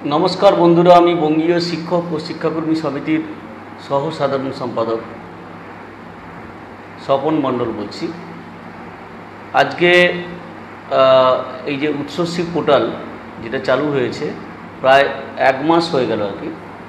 নমস্কার বন্ধুরা, আমি বঙ্গীয় শিক্ষক ও শিক্ষাকর্মী সমিতির সহ সাধারণ সম্পাদক স্বপন মণ্ডল বলছি। আজকে এই যে উচ্চশিক্ষা পোর্টাল যেটা চালু হয়েছে প্রায় এক মাস হয়ে গেল আর কি।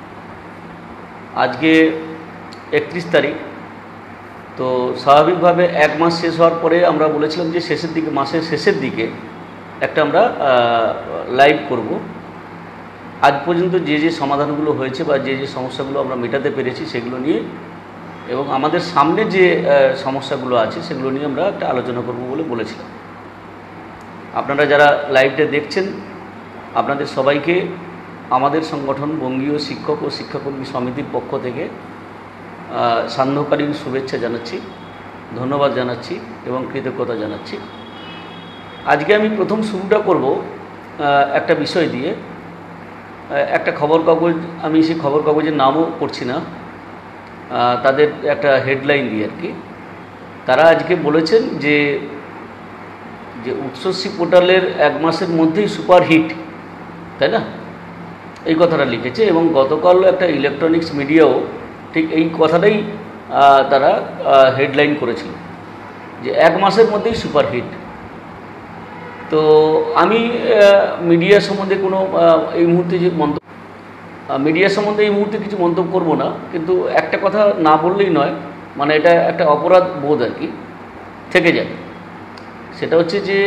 আজকে 31 তারিখ। তো স্বাভাবিকভাবে এক মাস শেষ হওয়ার পরে আমরা বলেছিলাম যে শেষের দিকে, মাসের শেষের দিকে একটা আমরা লাইভ করব। আজ পর্যন্ত যে যে সমাধানগুলো হয়েছে বা যে যে সমস্যাগুলো আমরা মেটাতে পেরেছি সেগুলো নিয়ে, এবং আমাদের সামনে যে সমস্যাগুলো আছে সেগুলো নিয়ে আমরা একটা আলোচনা করব বলে বলেছিলাম। আপনারা যারা লাইভটা দেখছেন আপনাদের সবাইকে আমাদের সংগঠন বঙ্গীয় শিক্ষক ও শিক্ষাকর্মী সমিতির পক্ষ থেকে সান্ধ্যকালীন শুভেচ্ছা জানাচ্ছি, ধন্যবাদ জানাচ্ছি এবং কৃতজ্ঞতা জানাচ্ছি। আজকে আমি প্রথম শুরুটা করব একটা বিষয় দিয়ে। একটা খবর কাগজ, আমি সেই খবর কাগজের নামও করছি না, তাদের একটা হেডলাইন দিয়ে আর কি। তারা আজকে বলেছেন যে উচ্চশিক্ষা পোর্টালের এক মাসের মধ্যেই সুপারহিট, তাই না? এই কথাটা লিখেছে। এবং গতকাল একটা ইলেকট্রনিক্স মিডিয়াও ঠিক এই কথাটাই তারা হেডলাইন করেছিল যে এক মাসের মধ্যেই সুপারহিট। তো আমি মিডিয়া সম্বন্ধে কোনো এই মুহূর্তে যে মিডিয়া সম্বন্ধে এই মুহূর্তে কিছু মন্তব্য করব না, কিন্তু একটা কথা না বললেই নয়, মানে এটা একটা অপরাধ বোধ আর কি থেকে যায়। সেটা হচ্ছে যে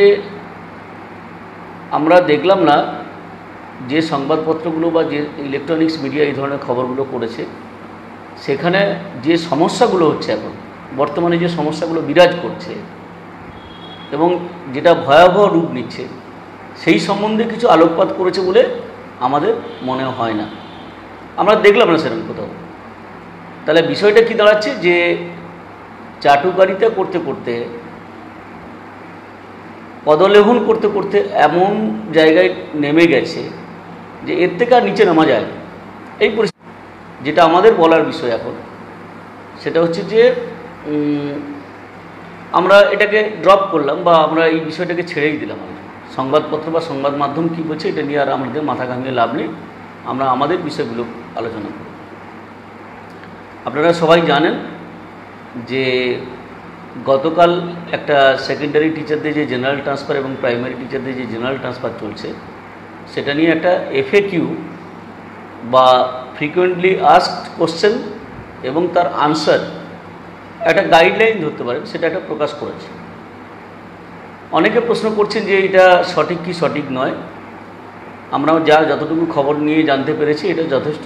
আমরা দেখলাম না যে সংবাদপত্রগুলো বা যে ইলেকট্রনিক্স মিডিয়া এই ধরনের খবরগুলো করেছে, সেখানে যে সমস্যাগুলো হচ্ছে এখন বর্তমানে, যে সমস্যাগুলো বিরাজ করছে এবং যেটা ভয়াবহ রূপ নিচ্ছে, সেই সম্বন্ধে কিছু আলোকপাত করেছে বলে আমাদের মনে হয় না, আমরা দেখলাম না সেরকম কোথাও। তাহলে বিষয়টা কি দাঁড়াচ্ছে যে চাটুকারিতা করতে করতে, পদলেহন করতে করতে এমন জায়গায় নেমে গেছে যে এর থেকে আর নিচে নামা যায়। এই পরিস্থিতি যেটা আমাদের বলার বিষয় এখন, সেটা হচ্ছে যে আমরা এটাকে ড্রপ করলাম বা আমরা এই বিষয়টাকে ছেড়েই দিলাম। সংবাদপত্র বা সংবাদ মাধ্যম কী বলছে এটা নিয়ে আর আমাদের মাথা ঘামিয়ে লাভ নেই, আমরা আমাদের বিষয়গুলো আলোচনা করব। আপনারা সবাই জানেন যে গতকাল একটা সেকেন্ডারি টিচারদের যে জেনারেল ট্রান্সফার এবং প্রাইমারি টিচারদের যে জেনারেল ট্রান্সফার চলছে, সেটা নিয়ে একটা FAQ বা ফ্রিকোয়েন্টলি আস্কড কোশ্চেন এবং তার আনসার, একটা গাইডলাইন ধরতে পারেন, সেটা একটা প্রকাশ করেছে। অনেকে প্রশ্ন করছেন যে এটা সঠিক কি সঠিক নয়। আমরাও যতটুকু খবর নিয়ে জানতে পেরেছি, এটা যথেষ্ট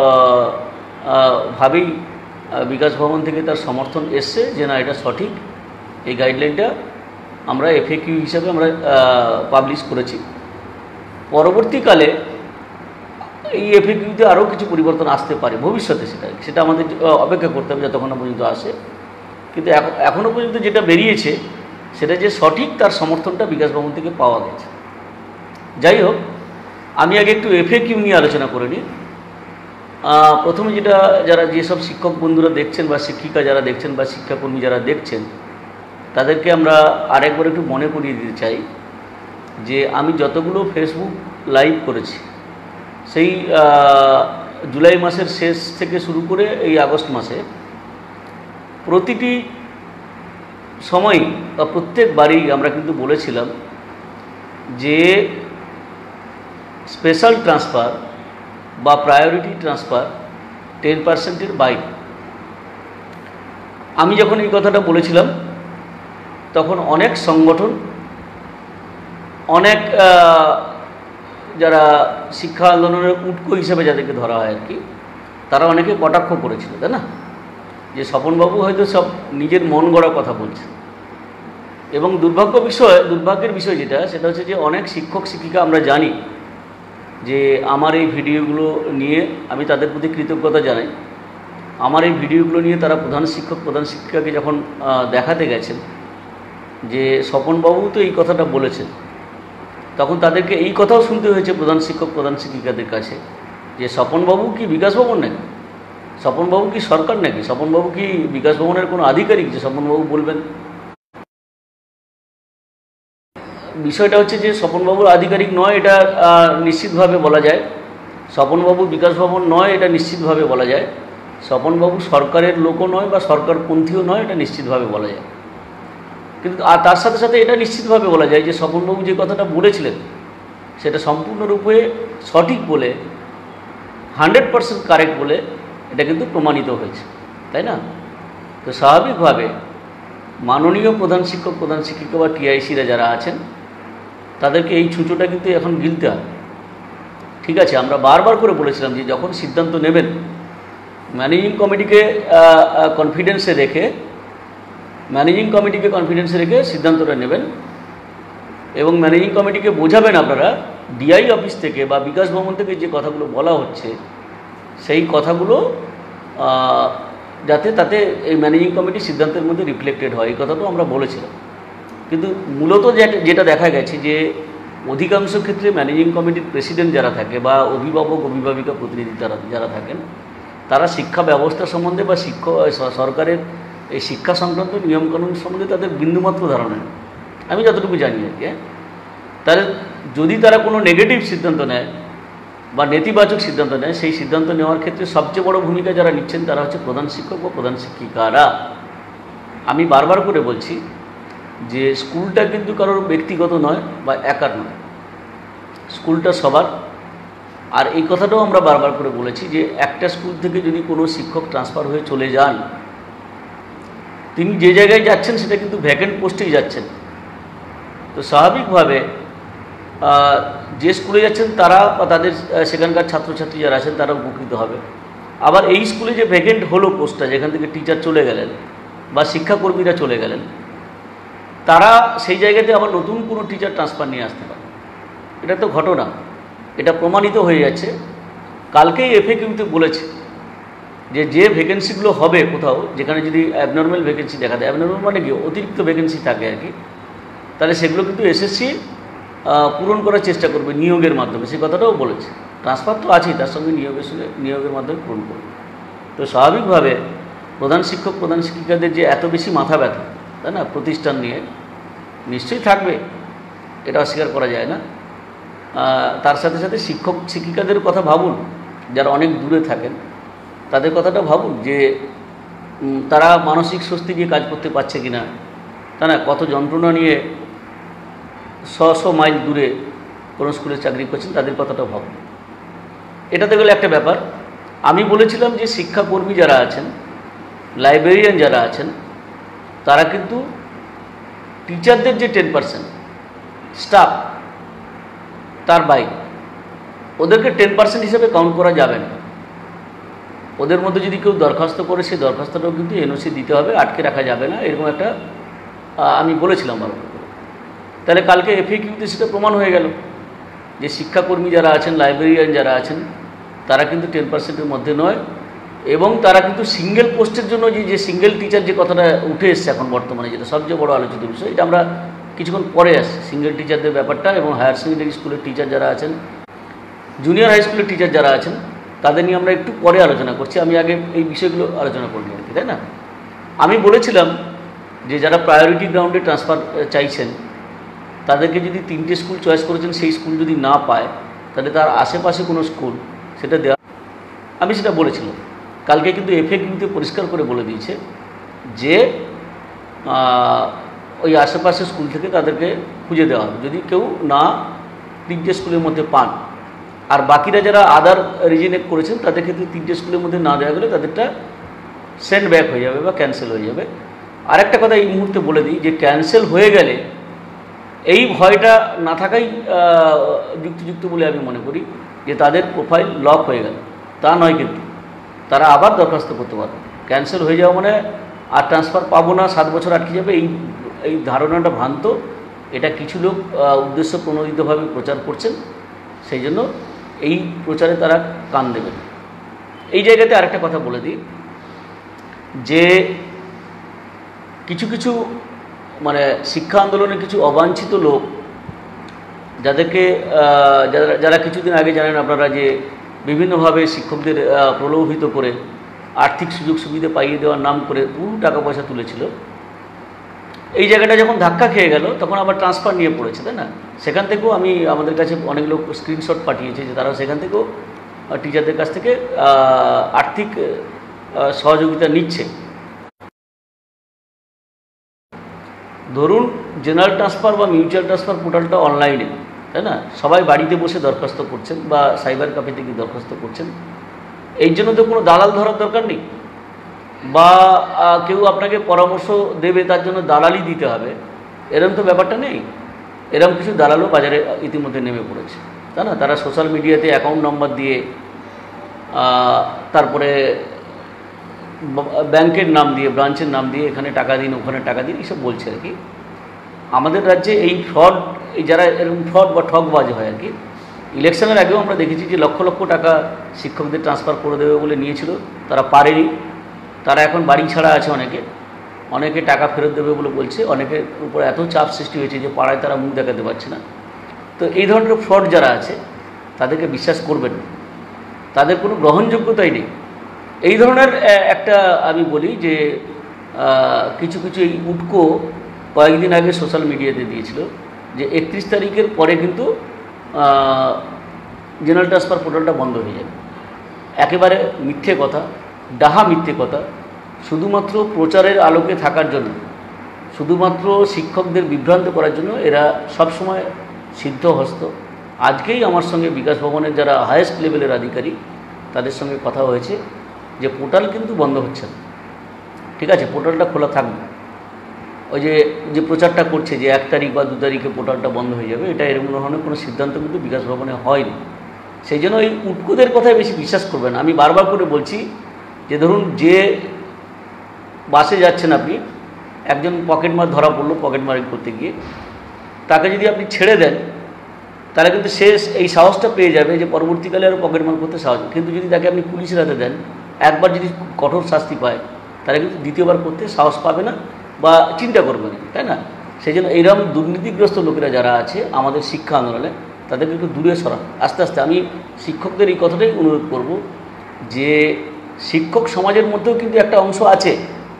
ভাবেই বিকাশ ভবন থেকে তার সমর্থন এসছে যে না, এটা সঠিক। এই গাইডলাইনটা আমরা FAQ হিসাবে আমরা পাবলিশ করেছি। পরবর্তীকালে এই FAQতে আরও কিছু পরিবর্তন আসতে পারে ভবিষ্যতে, সেটা আমাদের অপেক্ষা করতে হবে যতক্ষণ না পর্যন্ত আসে। কিন্তু এখনও পর্যন্ত যেটা বেরিয়েছে সেটা যে সঠিক, তার সমর্থনটা বিকাশ ভবন থেকে পাওয়া গেছে। যাই হোক, আমি আগে একটু FAQ নিয়ে আলোচনা করে নিই। প্রথমে যারা যেসব শিক্ষক বন্ধুরা দেখছেন বা শিক্ষিকা যারা দেখছেন বা শিক্ষাকর্মী যারা দেখছেন, তাদেরকে আমরা আরেকবার একটু মনে করিয়ে দিতে চাই যে আমি যতগুলো ফেসবুক লাইভ করেছি, সেই জুলাই মাসের শেষ থেকে শুরু করে এই আগস্ট মাসে প্রতিটি সময় বা প্রত্যেকবারই আমরা কিন্তু বলেছিলাম যে স্পেশাল ট্রান্সফার বা প্রায়োরিটি ট্রান্সফার 10%-এর বাইরে। আমি যখন এই কথাটা বলেছিলাম তখন অনেক সংগঠন, অনেক যারা শিক্ষা আন্দোলনের উটকো হিসেবে যাদেরকে ধরা হয় আর কি, তারা অনেকে কটাক্ষ করেছিল, তাই না? যে স্বপনবাবু হয়তো সব নিজের মন গড়া কথা বলছে। এবং দুর্ভাগ্যের বিষয় সেটা হচ্ছে যে অনেক শিক্ষক শিক্ষিকা আমরা জানি যে আমার এই ভিডিওগুলো নিয়ে, আমি তাদের প্রতি কৃতজ্ঞতা জানাই, আমার এই ভিডিওগুলো নিয়ে তারা প্রধান শিক্ষক প্রধান শিক্ষিকাকে যখন দেখাতে গেছেন যে স্বপনবাবু তো এই কথাটা বলেছেন, তখন তাদেরকে এই কথাও শুনতে হয়েছে প্রধান শিক্ষক প্রধান শিক্ষিকাদের কাছে যে স্বপনবাবু কি বিকাশ ভবন নাকি, স্বপনবাবু কি সরকার নাকি, স্বপনবাবু কি বিকাশ ভবনের কোনো আধিকারিক যে স্বপনবাবু বলবেন? বিষয়টা হচ্ছে যে স্বপনবাবুর আধিকারিক নয়, এটা নিশ্চিতভাবে বলা যায়। স্বপনবাবু বিকাশ ভবন নয় এটা নিশ্চিতভাবে বলা যায়, স্বপনবাবু সরকারের লোকও নয় বা সরকারপন্থীও নয়, এটা নিশ্চিতভাবে বলা যায়। কিন্তু আর তার সাথে সাথে এটা নিশ্চিতভাবে বলা যায় যে স্বপনবাবু যে কথাটা বলেছিলেন সেটা সম্পূর্ণরূপে সঠিক বলে, 100% কারেক্ট বলে এটা কিন্তু প্রমাণিত হয়েছে, তাই না? তো স্বাভাবিকভাবে মাননীয় প্রধান শিক্ষক, প্রধান শিক্ষিকা বা টিআইসিরা যারা আছেন তাদেরকে এই ছুঁচোটা কিন্তু এখন গিলতে হবে। ঠিক আছে, আমরা বারবার করে বলেছিলাম যে যখন সিদ্ধান্ত নেবেন ম্যানেজিং কমিটিকে কনফিডেন্সে রেখে সিদ্ধান্তটা নেবেন এবং ম্যানেজিং কমিটিকে বোঝাবেন আপনারা ডিআই অফিস থেকে বা বিকাশ ভবন থেকে যে কথাগুলো বলা হচ্ছে সেই কথাগুলো যাতে তাতে এই ম্যানেজিং কমিটির সিদ্ধান্তের মধ্যে রিফ্লেক্টেড হয়, এই কথাটাও আমরা বলেছিলাম। কিন্তু মূলত যেটা দেখা গেছে যে অধিকাংশ ক্ষেত্রে ম্যানেজিং কমিটির প্রেসিডেন্ট যারা থাকে বা অভিভাবক অভিভাবিকা প্রতিনিধি যারা থাকেন তারা শিক্ষা ব্যবস্থা সম্বন্ধে বা সরকারের এই শিক্ষা সংক্রান্ত নিয়মকানুন সম্বন্ধে তাদের বিন্দুমাত্র ধারণা নেই, আমি যতটুকু জানি আর কি। তাহলে যদি তারা কোনো নেগেটিভ সিদ্ধান্ত নেয় বা নেতিবাচক সিদ্ধান্ত নেয়, সেই সিদ্ধান্ত নেওয়ার ক্ষেত্রে সবচেয়ে বড় ভূমিকা যারা নিচ্ছেন তারা হচ্ছে প্রধান শিক্ষক বা প্রধান শিক্ষিকারা। আমি বারবার করে বলছি যে স্কুলটা কিন্তু কারোর ব্যক্তিগত নয় বা একার নয়, স্কুলটা সবার। আর এই কথাটাও আমরা বারবার করে বলেছি যে একটা স্কুল থেকে যদি কোনো শিক্ষক ট্রান্সফার হয়ে চলে যান, তিনি যে জায়গায় যাচ্ছেন সেটা কিন্তু ভ্যাকেন্ট পোস্টেই যাচ্ছেন। তো স্বাভাবিকভাবে যে স্কুলে যাচ্ছেন তারা বা তাদের সেখানকার ছাত্রছাত্রী যারা আছেন তারা উপকৃত হবে। আবার এই স্কুলে যে ভ্যাকেন্ট হলো পোস্টটা, যেখান থেকে টিচার চলে গেলেন বা শিক্ষাকর্মীরা চলে গেলেন, তারা সেই জায়গাতে আবার নতুন কোনো টিচার ট্রান্সফার নিয়ে আসতে পারে। এটা তো ঘটনা, এটা প্রমাণিত হয়ে যাচ্ছে। কালকেই এফএকিউতে বলেছে যে ভ্যাকেন্সিগুলো হবে কোথাও, যেখানে যদি অ্যাবনর্মাল ভ্যাকেন্সি দেখা দেয়, অ্যাবনর্মাল মানে কি অতিরিক্ত ভ্যাকেন্সি থাকে আর কি, তাহলে সেগুলো কিন্তু এসএসসি পূরণ করার চেষ্টা করবে নিয়োগের মাধ্যমে, সেই কথাটাও বলেছে। ট্রান্সফার তো আছেই, তার সঙ্গে নিয়োগের মাধ্যমে পূরণ করবে। তো স্বাভাবিকভাবে প্রধান শিক্ষক প্রধান শিক্ষিকাদের যে এত বেশি মাথা ব্যথা, তাই না, প্রতিষ্ঠান নিয়ে নিশ্চয়ই থাকবে, এটা অস্বীকার করা যায় না। তার সাথে সাথে শিক্ষক শিক্ষিকাদের কথা ভাবুন, যারা অনেক দূরে থাকেন তাদের কথাটা ভাবুন যে তারা মানসিক স্বস্তি দিয়ে কাজ করতে পারছে কিনা, তাই না? কত যন্ত্রণা নিয়ে 100 মাইল দূরে কোনো স্কুলে চাকরি করছেন, তাদের কথাটা ভাবুন। এটাতে গেলে একটা ব্যাপার। আমি বলেছিলাম যে শিক্ষাকর্মী যারা আছেন, লাইব্রেরিয়ান যারা আছেন, তারা কিন্তু টিচারদের যে 10% স্টাফ তার বাইরে, ওদেরকে 10% হিসেবে কাউন্ট করা যাবে না। ওদের মধ্যে যদি কেউ দরখাস্ত করে, সেই দরখাস্তটাও কিন্তু এনওসি দিতে হবে, আটকে রাখা যাবে না, এরকম একটা আমি বলেছিলাম বারবার। তাহলে কালকে এফএকিউতে সেটা প্রমাণ হয়ে গেল যে শিক্ষাকর্মী যারা আছেন, লাইব্রেরিয়ান যারা আছেন, তারা কিন্তু 10%-এর মধ্যে নয়। এবং তারা কিন্তু সিঙ্গেল পোস্টের জন্য যে সিঙ্গেল টিচার যে কথাটা উঠে এসছে এখন বর্তমানে, যেটা সবচেয়ে বড় আলোচিত বিষয়, এটা আমরা কিছুক্ষণ পরে আসছি সিঙ্গেল টিচারদের ব্যাপারটা। এবং হায়ার সেকেন্ডারি স্কুলের টিচার যারা আছেন, জুনিয়র হাই স্কুলের টিচার যারা আছেন, তাদের নিয়ে আমরা একটু পরে আলোচনা করছি। আমি আগে এই বিষয়গুলো আলোচনা করবো আর কি, তাই না? আমি বলেছিলাম যে যারা প্রায়োরিটি গ্রাউন্ডে ট্রান্সফার চাইছেন, তাদেরকে যদি 3টে স্কুল চয়েস করেছেন, সেই স্কুল যদি না পায়, তাহলে তার আশেপাশে কোনো স্কুল সেটা দেওয়া, আমি সেটা বলেছিলাম। কালকে কিন্তু এফএকিউতে পরিষ্কার করে বলে দিয়েছে যে ওই আশেপাশে স্কুল থেকে তাদেরকে খুঁজে দেওয়া হবে যদি কেউ না 3টে স্কুলের মধ্যে পান। আর বাকিরা যারা আদার রিজেক্ট করেছেন তাদের ক্ষেত্রে 3টে স্কুলের মধ্যে না দেওয়া গেলে তাদেরটা সেন্ড ব্যাক হয়ে যাবে বা ক্যান্সেল হয়ে যাবে। আরেকটা কথা এই মুহূর্তে বলে দিই যে ক্যান্সেল হয়ে গেলে এই ভয়টা না থাকাই যুক্তিযুক্ত বলে আমি মনে করি, যে তাদের প্রোফাইল লক হয়ে গেল, তা নয়, কিন্তু তারা আবার দরখাস্ত করতে পারবে। ক্যান্সেল হয়ে যাওয়া মানে আর ট্রান্সফার পাবো না, 7 বছর আটকে যাবে, এই ধারণাটা ভ্রান্ত। এটা কিছু লোক উদ্দেশ্য প্রণোদিতভাবে প্রচার করছেন, সেই জন্য এই প্রচারে তারা কান দেবেন। এই জায়গাতে আরেকটা কথা বলে দিই যে কিছু কিছু মানে শিক্ষা আন্দোলনের কিছু অবাঞ্ছিত লোক, যাদেরকে যারা কিছুদিন আগে জানেন আপনারা যে বিভিন্নভাবে শিক্ষকদের প্রলোভিত করে আর্থিক সুযোগ সুবিধা পাইয়ে দেওয়ার নাম করে বহু টাকা পয়সা তুলেছিল। এই জায়গাটা যখন ধাক্কা খেয়ে গেল, তখন আবার ট্রান্সফার নিয়ে পড়েছে, তাই না? সেখান থেকেও আমাদের কাছে অনেক লোক স্ক্রিনশট পাঠিয়েছে যে তারা সেখান থেকেও টিচারদের কাছ থেকে আর্থিক সহযোগিতা নিচ্ছে। ধরুন জেনারেল ট্রান্সফার বা মিউচুয়াল ট্রান্সফার পোর্টালটা অনলাইনে, তাই না, সবাই বাড়িতে বসে দরখাস্ত করছেন বা সাইবার ক্যাফে থেকে দরখাস্ত করছেন। এই জন্য তো কোনো দালাল ধরার দরকার নেই, বা কেউ আপনাকে পরামর্শ দেবে তার জন্য দালালি দিতে হবে, এরকম তো ব্যাপারটা নেই। এরকম কিছু দালালও বাজারে ইতিমধ্যে নেমে পড়েছে, তাই না। তারা সোশ্যাল মিডিয়াতে অ্যাকাউন্ট নম্বর দিয়ে, তারপরে ব্যাংকের নাম দিয়ে, ব্রাঞ্চের নাম দিয়ে এখানে টাকা দিন ওখানে টাকা দিন এইসব বলছে আর কি। আমাদের রাজ্যে এই ফ্রড, এই যারা এরকম ফ্রড বা ঠকবাজ হয় আর কি, ইলেকশনের আগেও আমরা দেখেছি যে লক্ষ লক্ষ টাকা শিক্ষকদের ট্রান্সফার করে দেবে বলে নিয়েছিল, তারা পারেনি। তারা এখন বাড়ি ছাড়া আছে, অনেকে টাকা ফেরত দেবে বলে বলছে, অনেকের উপর এত চাপ সৃষ্টি হয়েছে যে পাড়ায় তারা মুখ দেখাতে পারছে না। তো এই ধরনের ফ্রড যারা আছে তাদেরকে বিশ্বাস করবেন না, তাদের কোনো গ্রহণযোগ্যতাই নেই। এই ধরনের একটা আমি বলি যে কিছু কিছু এই উটকো কয়েকদিন আগে সোশ্যাল মিডিয়াতে দিয়েছিল যে 31 তারিখের পরে কিন্তু জেনারেল ট্রান্সফার পোর্টালটা বন্ধ হয়ে যাবে। একেবারে মিথ্যে কথা, ডাহা মিথ্যে কথা। শুধুমাত্র প্রচারের আলোকে থাকার জন্য, শুধুমাত্র শিক্ষকদের বিভ্রান্ত করার জন্য এরা সবসময় সিদ্ধহস্ত। আজকেই আমার সঙ্গে বিকাশ ভবনের যারা হায়েস্ট লেভেলের আধিকারিক তাদের সঙ্গে কথা হয়েছে যে পোর্টাল কিন্তু বন্ধ হচ্ছে না, ঠিক আছে, পোর্টালটা খোলা থাকবে। ওই যে প্রচারটা করছে যে 1 তারিখ বা 2 তারিখে পোর্টালটা বন্ধ হয়ে যাবে, এটা এরকম ধরনের কোনো সিদ্ধান্ত কিন্তু বিকাশ ভবনে হয়নি। সেই জন্য এই উটকোদের কথায় বেশি বিশ্বাস করবেন। আমি বারবার করে বলছি যে ধরুন যে বাসে যাচ্ছেন আপনি, একজন পকেটমার ধরা পড়লো পকেটমারি করতে গিয়ে, তাকে যদি আপনি ছেড়ে দেন তাহলে কিন্তু সে এই সাহসটা পেয়ে যাবে যে পরবর্তীকালে আরও পকেটমার করতে সাহস। কিন্তু যদি তাকে আপনি পুলিশের হাতে দেন, একবার যদি কঠোর শাস্তি পায় তাহলে কিন্তু দ্বিতীয়বার করতে সাহস পাবে না বা চিন্তা করবে না, তাই না। সেই জন্য এইরকম দুর্নীতিগ্রস্ত লোকেরা যারা আছে আমাদের শিক্ষা আন্দোলনে, তাদেরকে একটু দূরে সরান আস্তে আস্তে। আমি শিক্ষকদের এই কথাটাই অনুরোধ করব যে শিক্ষক সমাজের মধ্যেও কিন্তু একটা অংশ আছে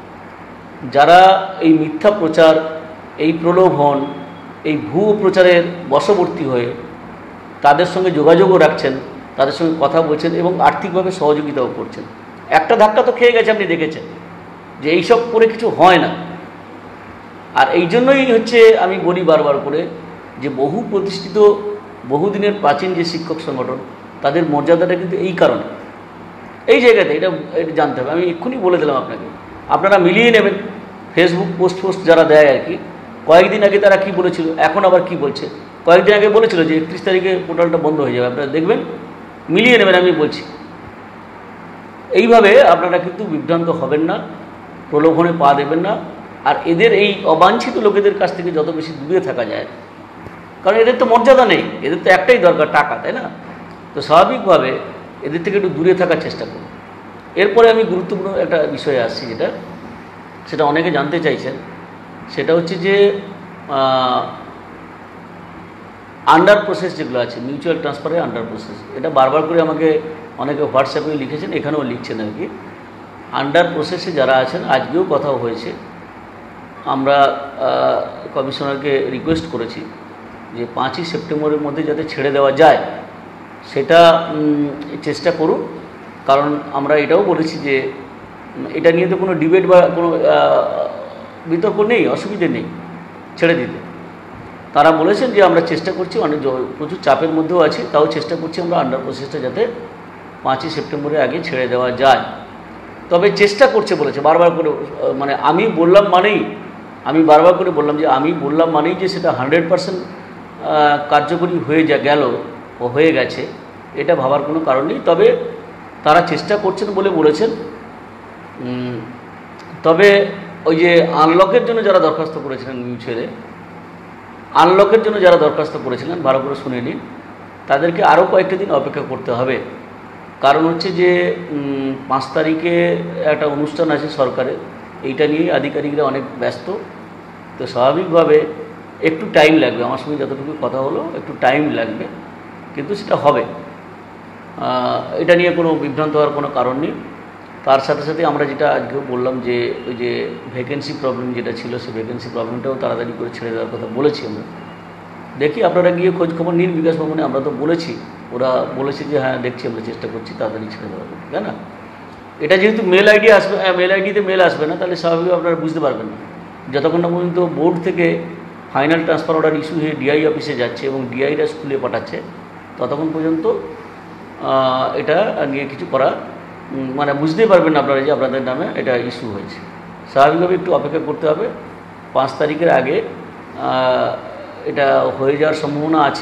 যারা এই মিথ্যা প্রচার, এই প্রলোভন, এই ভুয়ো প্রচারের বশবর্তী হয়ে তাদের সঙ্গে যোগাযোগও রাখছেন, তাদের সঙ্গে কথা বলছেন এবং আর্থিকভাবে সহযোগিতাও করছেন। একটা ধাক্কা তো খেয়ে গেছে, আপনি দেখেছেন যে এইসব করে কিছু হয় না। আর এই জন্যই হচ্ছে আমি বলি বারবার করে যে বহু প্রতিষ্ঠিত, বহুদিনের প্রাচীন যে শিক্ষক সংগঠন, তাদের মর্যাদাটা কিন্তু এই কারণে, এই জায়গাতে এটা জানতে হবে। আমি এক্ষুনি বলে দিলাম আপনাকে, আপনারা মিলিয়ে নেবেন। ফেসবুক পোস্ট যারা দেয় আর কি, কয়েকদিন আগে তারা কি বলেছিল, এখন আবার কি বলছে। কয়েকদিন আগে বলেছিল যে 31 তারিখে পোর্টালটা বন্ধ হয়ে যাবে, আপনারা দেখবেন, মিলিয়ে নেবেন। আমি বলছি এইভাবে আপনারা কিন্তু বিভ্রান্ত হবেন না, প্রলোভনে পা দেবেন না। আর এদের এই অবাঞ্ছিত লোকেদের কাছ থেকে যত বেশি দূরে থাকা যায়, কারণ এদের তো মর্যাদা নেই, এদের তো একটাই দরকার টাকা, তাই না। তো স্বাভাবিকভাবে এদের থেকে একটু দূরে থাকার চেষ্টা করুন। এরপরে আমি গুরুত্বপূর্ণ একটা বিষয়ে আসছি, সেটা অনেকে জানতে চাইছেন। সেটা হচ্ছে যে আন্ডার প্রসেস যেগুলো আছে, মিউচুয়াল ট্রান্সফারের আন্ডার প্রসেস, এটা বারবার করে আমাকে অনেকে হোয়াটসঅ্যাপে লিখেছেন, এখানেও লিখছেন আর কি। আন্ডার প্রসেসে যারা আছেন, আজকেও কথাও হয়েছে, আমরা কমিশনারকে রিকোয়েস্ট করেছি যে 5ই সেপ্টেম্বরের মধ্যে যাতে ছেড়ে দেওয়া যায় সেটা চেষ্টা করুন। কারণ আমরা এটাও বলেছি যে এটা নিয়ে তো কোনো ডিবেট বা কোনো বিতর্ক নেই, অসুবিধে নেই ছেড়ে দিতে। তারা বলেছেন যে আমরা চেষ্টা করছি, অনেক প্রচুর চাপের মধ্যেও আছি, তাও চেষ্টা করছি আমরা আন্ডার প্রসেসটা যাতে 5ই সেপ্টেম্বরের আগে ছেড়ে দেওয়া যায়। তবে চেষ্টা করছে বলেছে বারবার করে, মানে আমি বারবার করে বললাম যে আমি বললাম মানেই যে সেটা 100% কার্যকরী হয়ে গেছে এটা ভাবার কোনো কারণ নেই। তবে তারা চেষ্টা করছেন বলে বলেছেন। তবে ওই যে আনলকের জন্য যারা দরখাস্ত করেছিলেন, মিউচুয়ালে আনলকের জন্য যারা দরখাস্ত করেছিলেন, ভালো করে শুনে নিন, তাদেরকে আরও কয়েকটা দিন অপেক্ষা করতে হবে। কারণ হচ্ছে যে 5 তারিখে একটা অনুষ্ঠান আছে সরকারের, এইটা নিয়ে আধিকারিকরা অনেক ব্যস্ত। তো স্বাভাবিকভাবে একটু টাইম লাগবে, আমার সঙ্গে যতটুকু কথা হলো একটু টাইম লাগবে, কিন্তু সেটা হবে। এটা নিয়ে কোনো বিভ্রান্ত হওয়ার কোনো কারণ নেই। তার সাথে সাথে আমরা যেটা আজকেও বললাম যে ওই যে ভ্যাকেন্সি প্রবলেম যেটা ছিল, সেই ভ্যাকেন্সি প্রবলেমটাও তাড়াতাড়ি করে ছেড়ে দেওয়ার কথা বলেছি আমরা। দেখি আপনারা গিয়ে খোঁজ খবর নিন বিকাশ ভবনে, আমরা তো বলেছি, ওরা বলেছে যে হ্যাঁ দেখছি, আমরা চেষ্টা করছি তাড়াতাড়ি ছেড়ে দেওয়ার, তাই না? এটা যেহেতু মেল আইডি আসবে, মেল আইডিতে মেল আসবে না, তাহলে স্বাভাবিক আপনারা বুঝতে পারবেন না। যতক্ষণ না পর্যন্ত বোর্ড থেকে ফাইনাল ট্রান্সফার অর্ডার ইস্যু হয়ে ডিআই অফিসে যাচ্ছে এবং ডিআইরা স্কুলে পাঠাচ্ছে, ততক্ষণ পর্যন্ত এটা নিয়ে কিছু করা মানে বুঝতেই পারবেন না আপনারা যে আপনাদের নামে এটা ইস্যু হয়েছে। স্বাভাবিকভাবে একটু অপেক্ষা করতে হবে। 5 তারিখের আগে এটা হয়ে যাওয়ার সম্ভাবনা আছে।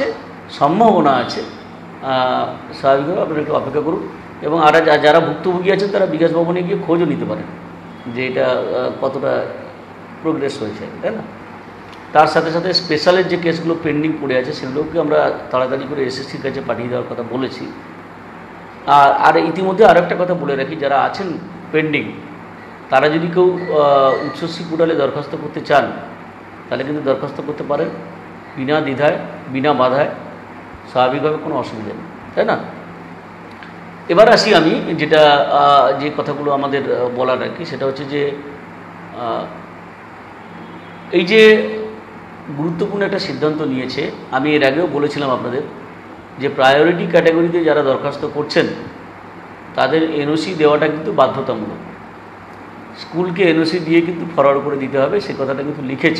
স্বাভাবিকভাবে আপনারা একটু অপেক্ষা করুন এবং আর যারা ভুক্তভোগী আছেন তারা বিকাশ ভবনে গিয়ে খোঁজও নিতে পারেন যে এটা কতটা প্রোগ্রেস হয়েছে, তাই না? তার সাথে সাথে স্পেশালের যে কেসগুলো পেন্ডিং পড়ে আছে সেগুলোকে আমরা তাড়াতাড়ি করে এসএসসির কাছে পাঠিয়ে দেওয়ার কথা বলেছি। আর ইতিমধ্যে আরও একটা কথা বলে রাখি, যারা আছেন পেন্ডিং তারা যদি কেউ উচ্চশিক্ষা পোর্টালে দরখাস্ত করতে চান তাহলে কিন্তু দরখাস্ত করতে পারেন বিনা দ্বিধায়, বিনা বাধায়, স্বাভাবিকভাবে, কোনো অসুবিধা নেই, তাই না? এবার আসি আমি যেটা যে কথাগুলো আমাদের বলার আর কি, সেটা হচ্ছে যে এই যে গুরুত্বপূর্ণ একটা সিদ্ধান্ত নিয়েছে, আমি এর আগেও বলেছিলাম আপনাদের যে প্রায়োরিটি ক্যাটাগরিতে যারা দরখাস্ত করছেন তাদের এনওসি দেওয়াটা কিন্তু বাধ্যতামূলক। স্কুলকে এনওসি দিয়ে কিন্তু ফরওয়ার্ড করে দিতে হবে, সে কথাটা কিন্তু লিখেছে।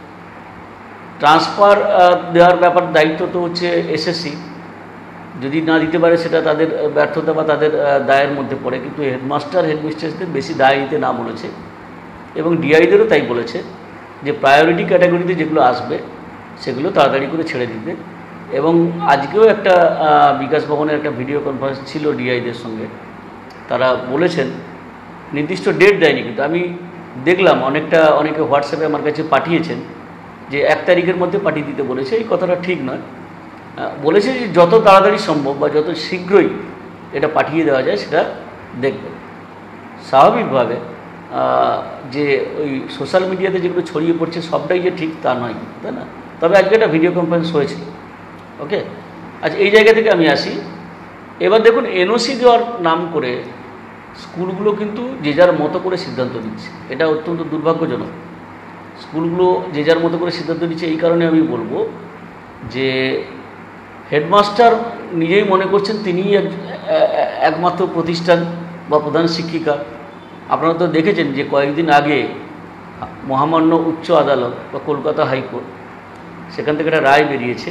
ট্রান্সফার দেওয়ার ব্যাপার দায়িত্ব তো হচ্ছে এসএসসি, যদি না দিতে পারে সেটা তাদের ব্যর্থতা বা তাদের দায়ের মধ্যে পড়ে, কিন্তু হেডমাস্টার হেডমিস্ট্রেসদের বেশি দায় নিতে না বলেছে এবং ডিআইদেরও তাই বলেছে যে প্রায়োরিটি ক্যাটাগরিতে যেগুলো আসবে সেগুলো তাড়াতাড়ি করে ছেড়ে দিতে। এবং আজকেও একটা বিকাশ ভবনের একটা ভিডিও কনফারেন্স ছিল ডিআইদের সঙ্গে, তারা বলেছেন, নির্দিষ্ট ডেট দেয়নি কিন্তু আমি দেখলাম অনেকে হোয়াটসঅ্যাপে আমার কাছে পাঠিয়েছেন যে 1 তারিখের মধ্যে পাঠিয়ে দিতে বলেছে। এই কথাটা ঠিক নয়, বলেছে যে যত তাড়াতাড়ি সম্ভব বা যত শীঘ্রই এটা পাঠিয়ে দেওয়া যায় সেটা দেখবে। স্বাভাবিকভাবে যে ওই সোশ্যাল মিডিয়াতে যেগুলো ছড়িয়ে পড়ছে সবটাই যে ঠিক তা নয়, তাই না? তবে আজকে একটা ভিডিও কনফারেন্স হয়েছিল, ওকে। আচ্ছা, এই জায়গা থেকে আমি আসি। এবার দেখুন, এনওসি দেওয়ার নাম করে স্কুলগুলো কিন্তু যে যার মতো করে সিদ্ধান্ত নিচ্ছে, এটা অত্যন্ত দুর্ভাগ্যজনক। স্কুলগুলো যে যার মতো করে সিদ্ধান্ত নিচ্ছে এই কারণে আমি বলবো যে হেডমাস্টার নিজেই মনে করছেন তিনিই একমাত্র প্রতিষ্ঠান বা প্রধান শিক্ষিকা। আপনারা তো দেখেছেন যে কয়েকদিন আগে মহামান্য উচ্চ আদালত বা কলকাতা হাইকোর্ট, সেখান থেকে একটা রায় বেরিয়েছে,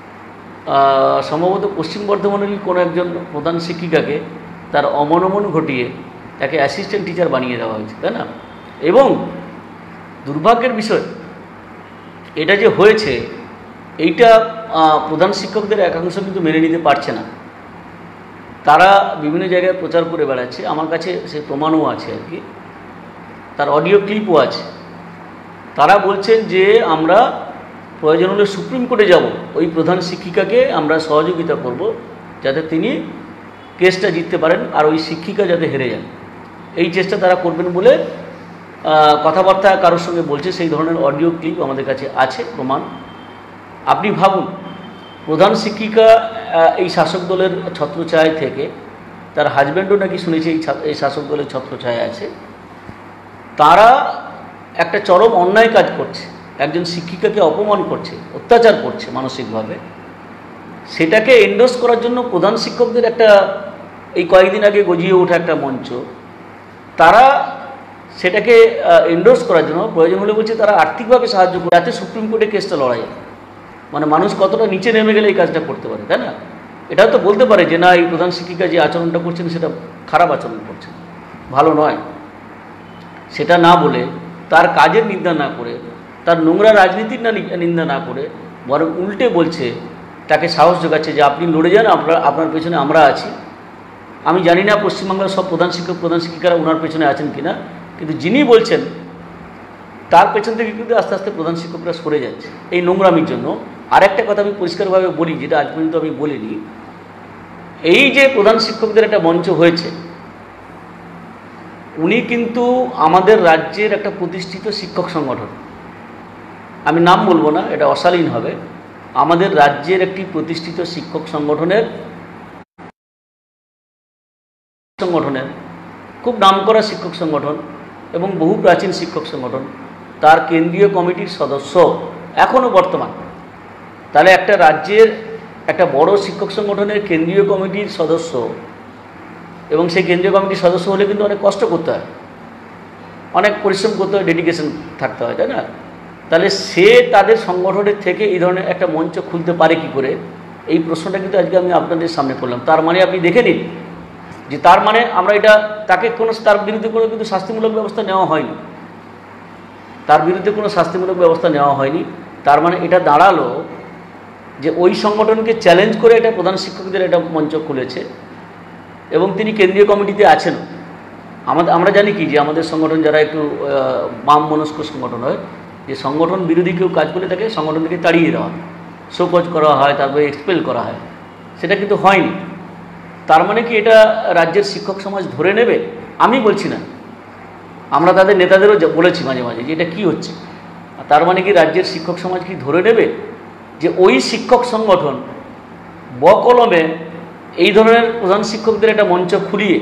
সম্ভবত পশ্চিম বর্ধমানেরই কোনো একজন প্রধান শিক্ষিকাকে তার অমনমন ঘটিয়ে তাকে অ্যাসিস্ট্যান্ট টিচার বানিয়ে দেওয়া হয়েছে, তাই না? এবং দুর্ভাগ্যের বিষয় এটা যে হয়েছে, এইটা প্রধান শিক্ষকদের একাংশ কিন্তু মেনে নিতে পারছে না। তারা বিভিন্ন জায়গায় প্রচার করে বেড়াচ্ছে, আমার কাছে সে প্রমাণও আছে আর কি, তার অডিও ক্লিপও আছে। তারা বলছেন যে আমরা প্রয়োজন হলে সুপ্রিম কোর্টে যাব, ওই প্রধান শিক্ষিকাকে আমরা সহযোগিতা করব যাতে তিনি কেসটা জিততে পারেন আর ওই শিক্ষিকা যাতে হেরে যান, এই চেষ্টা তারা করবেন বলে কথাবার্তা কারোর সঙ্গে বলছে। সেই ধরনের অডিও ক্লিপ আমাদের কাছে আছে, প্রমাণ। আপনি ভাবুন, প্রধান শিক্ষিকা এই শাসক দলের ছত্রছায়ায় থেকে, তার হাজব্যান্ডও নাকি শুনেছি এই শাসক দলের ছত্রছায়ায় আছে, তারা একটা চরম অন্যায় কাজ করছে, একজন শিক্ষিকাকে অপমান করছে, অত্যাচার করছে মানসিকভাবে। সেটাকে এন্ডোর্স করার জন্য প্রধান শিক্ষকদের একটা এই কয়েকদিন আগে গজিয়ে ওঠা একটা মঞ্চ, তারা সেটাকে এন্ডোর্স করার জন্য প্রয়োজন হলে বলছে তারা আর্থিকভাবে সাহায্য করে যাতে সুপ্রিম কোর্টে কেসটা লড়াই। মানে মানুষ কতটা নিচে নেমে গেলে এই কাজটা করতে পারে, তাই না? এটাও তো বলতে পারে যে না, এই প্রধান শিক্ষিকা যে আচরণটা করছেন সেটা খারাপ আচরণ করছেন, ভালো নয়। সেটা না বলে, তার কাজের নিন্দা না করে, তার নোংরা রাজনীতির নিন্দা না করে, বরং উল্টে বলছে, তাকে সাহস যোগাচ্ছে যে আপনি লড়ে যান, আপনার পেছনে আমরা আছি। আমি জানি না পশ্চিমবাংলার সব প্রধান শিক্ষিকারা ওনার পেছনে আছেন কিনা, কিন্তু যিনি বলছেন তার পেছন থেকে কিন্তু আস্তে আস্তে প্রধান শিক্ষকরা সরে যাচ্ছে এই নোংরামির জন্য। আর একটা কথা আমি পরিষ্কারভাবে বলি, যেটা আজ পর্যন্ত আমি বলিনি, এই যে প্রধান শিক্ষকদের একটা মঞ্চ হয়েছে, উনি কিন্তু আমাদের রাজ্যের একটা প্রতিষ্ঠিত শিক্ষক সংগঠন, আমি নাম বলবো না, এটা অশালীন হবে, আমাদের রাজ্যের একটি প্রতিষ্ঠিত শিক্ষক সংগঠনের খুব নামকরা শিক্ষক সংগঠন এবং বহু প্রাচীন শিক্ষক সংগঠন, তার কেন্দ্রীয় কমিটির সদস্য এখনও বর্তমান। তাহলে একটা রাজ্যের একটা বড় শিক্ষক সংগঠনের কেন্দ্রীয় কমিটির সদস্য, এবং সেই কেন্দ্রীয় কমিটির সদস্য হলে কিন্তু অনেক কষ্ট করতে হয়, অনেক পরিশ্রম করতে হয়, ডেডিকেশন থাকতে হয়, তাই না? তাহলে সে তাদের সংগঠনের থেকে এই ধরনের একটা মঞ্চ খুলতে পারে কি করে, এই প্রশ্নটা কিন্তু আজকে আমি আপনাদের সামনে করলাম। তার মানে আপনি দেখে নিন যে তার মানে আমরা এটা তাকে তার বিরুদ্ধে কোনো কিন্তু শাস্তিমূলক ব্যবস্থা নেওয়া হয়নি, তার বিরুদ্ধে কোনো শাস্তিমূলক ব্যবস্থা নেওয়া হয়নি। তার মানে এটা দাঁড়ালো যে ওই সংগঠনকে চ্যালেঞ্জ করে এটা প্রধান শিক্ষকদের একটা মঞ্চ খুলেছে, এবং তিনি কেন্দ্রীয় কমিটিতে আছেন। আমরা জানি কি যে আমাদের সংগঠন যারা একটু বাম মনস্ক সংগঠন হয়, যে সংগঠন বিরোধী কেউ কাজ করে তাকে সংগঠন থেকে তাড়িয়ে দেওয়া হয়, শোকজ করা হয়, তারপরে এক্সপেল করা হয়, সেটা কিন্তু হয়নি। তার মানে কি এটা রাজ্যের শিক্ষক সমাজ ধরে নেবে? আমি বলছি না, আমরা তাদের নেতাদেরও বলেছি মাঝে মাঝে যে এটা কী হচ্ছে। তার মানে কি রাজ্যের শিক্ষক সমাজ কি ধরে নেবে যে ওই শিক্ষক সংগঠন বকলমে এই ধরনের প্রধান শিক্ষকদের একটা মঞ্চ খুলিয়ে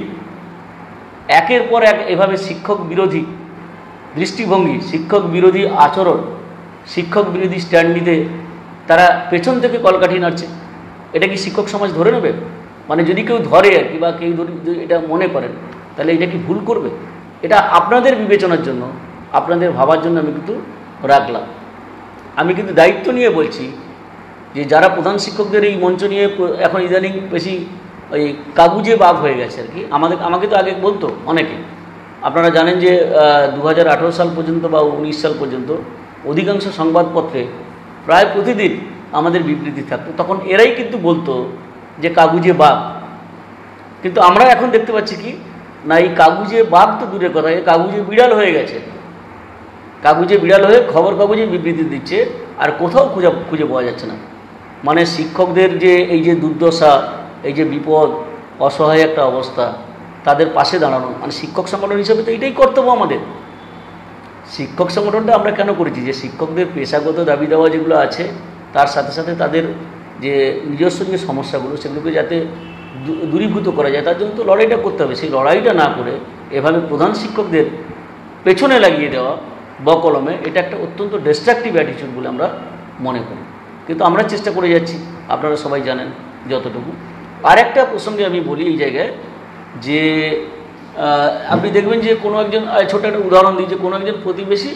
একের পর এক এভাবে শিক্ষক বিরোধী দৃষ্টিভঙ্গি, শিক্ষক বিরোধী আচরণ, শিক্ষক বিরোধী স্ট্যান্ড নিতে তারা পেছন থেকে কলকাঠি নাড়ছে? এটা কি শিক্ষক সমাজ ধরে নেবে? মানে যদি কেউ ধরে আর কি, বা কেউ যদি এটা মনে করেন, তাহলে এটা কি ভুল করবে? এটা আপনাদের বিবেচনার জন্য, আপনাদের ভাবার জন্য আমি কিন্তু রাখলাম। আমি কিন্তু দায়িত্ব নিয়ে বলছি যে যারা প্রধান শিক্ষকদের এই মঞ্চ নিয়ে এখন ইদানিং বেশি ওই কাগুজে বাঘ হয়ে গেছে আর কি। আমাকে তো আগে বলতো অনেকে, আপনারা জানেন যে 2018 সাল পর্যন্ত বা 19 সাল পর্যন্ত অধিকাংশ সংবাদপত্রে প্রায় প্রতিদিন আমাদের বিবৃতি থাকতো, তখন এরাই কিন্তু বলতো যে কাগুজে বাঘ। কিন্তু আমরা এখন দেখতে পাচ্ছি কি না, এই কাগুজে বাঘ তো দূরের কথা, এই কাগুজে বিড়াল হয়ে গেছে। কাগুজে বিড়াল হয়ে খবর কাগজে বিবৃতি দিচ্ছে, আর কোথাও খুঁজে পাওয়া যাচ্ছে না। মানে শিক্ষকদের যে এই যে দুর্দশা, এই যে বিপদ, অসহায় একটা অবস্থা, তাদের পাশে দাঁড়ানো, মানে শিক্ষক সংগঠন হিসেবে তো এটাই কর্তব্য আমাদের। শিক্ষক সংগঠনটা আমরা কেন করেছি, যে শিক্ষকদের পেশাগত দাবি দেওয়া যেগুলো আছে তার সাথে সাথে তাদের যে নিজস্ব যে সমস্যাগুলো সেগুলোকে যাতে দূরীভূত করা যায়, তার জন্য তো লড়াইটা করতে হবে। সেই লড়াইটা না করে এভাবে প্রধান শিক্ষকদের পেছনে লাগিয়ে দেওয়া বকলমে, এটা একটা অত্যন্ত ডিস্ট্রাকটিভ অ্যাটিটিউড বলে আমরা মনে করি। কিন্তু আমরা চেষ্টা করে যাচ্ছি, আপনারা সবাই জানেন যতটুকু। আর একটা প্রসঙ্গে আমি বলি এই জায়গায়, যে আপনি দেখবেন যে কোনো একজন, ছোট একটা উদাহরণ দিই, যে কোনো একজন প্রতিবেশী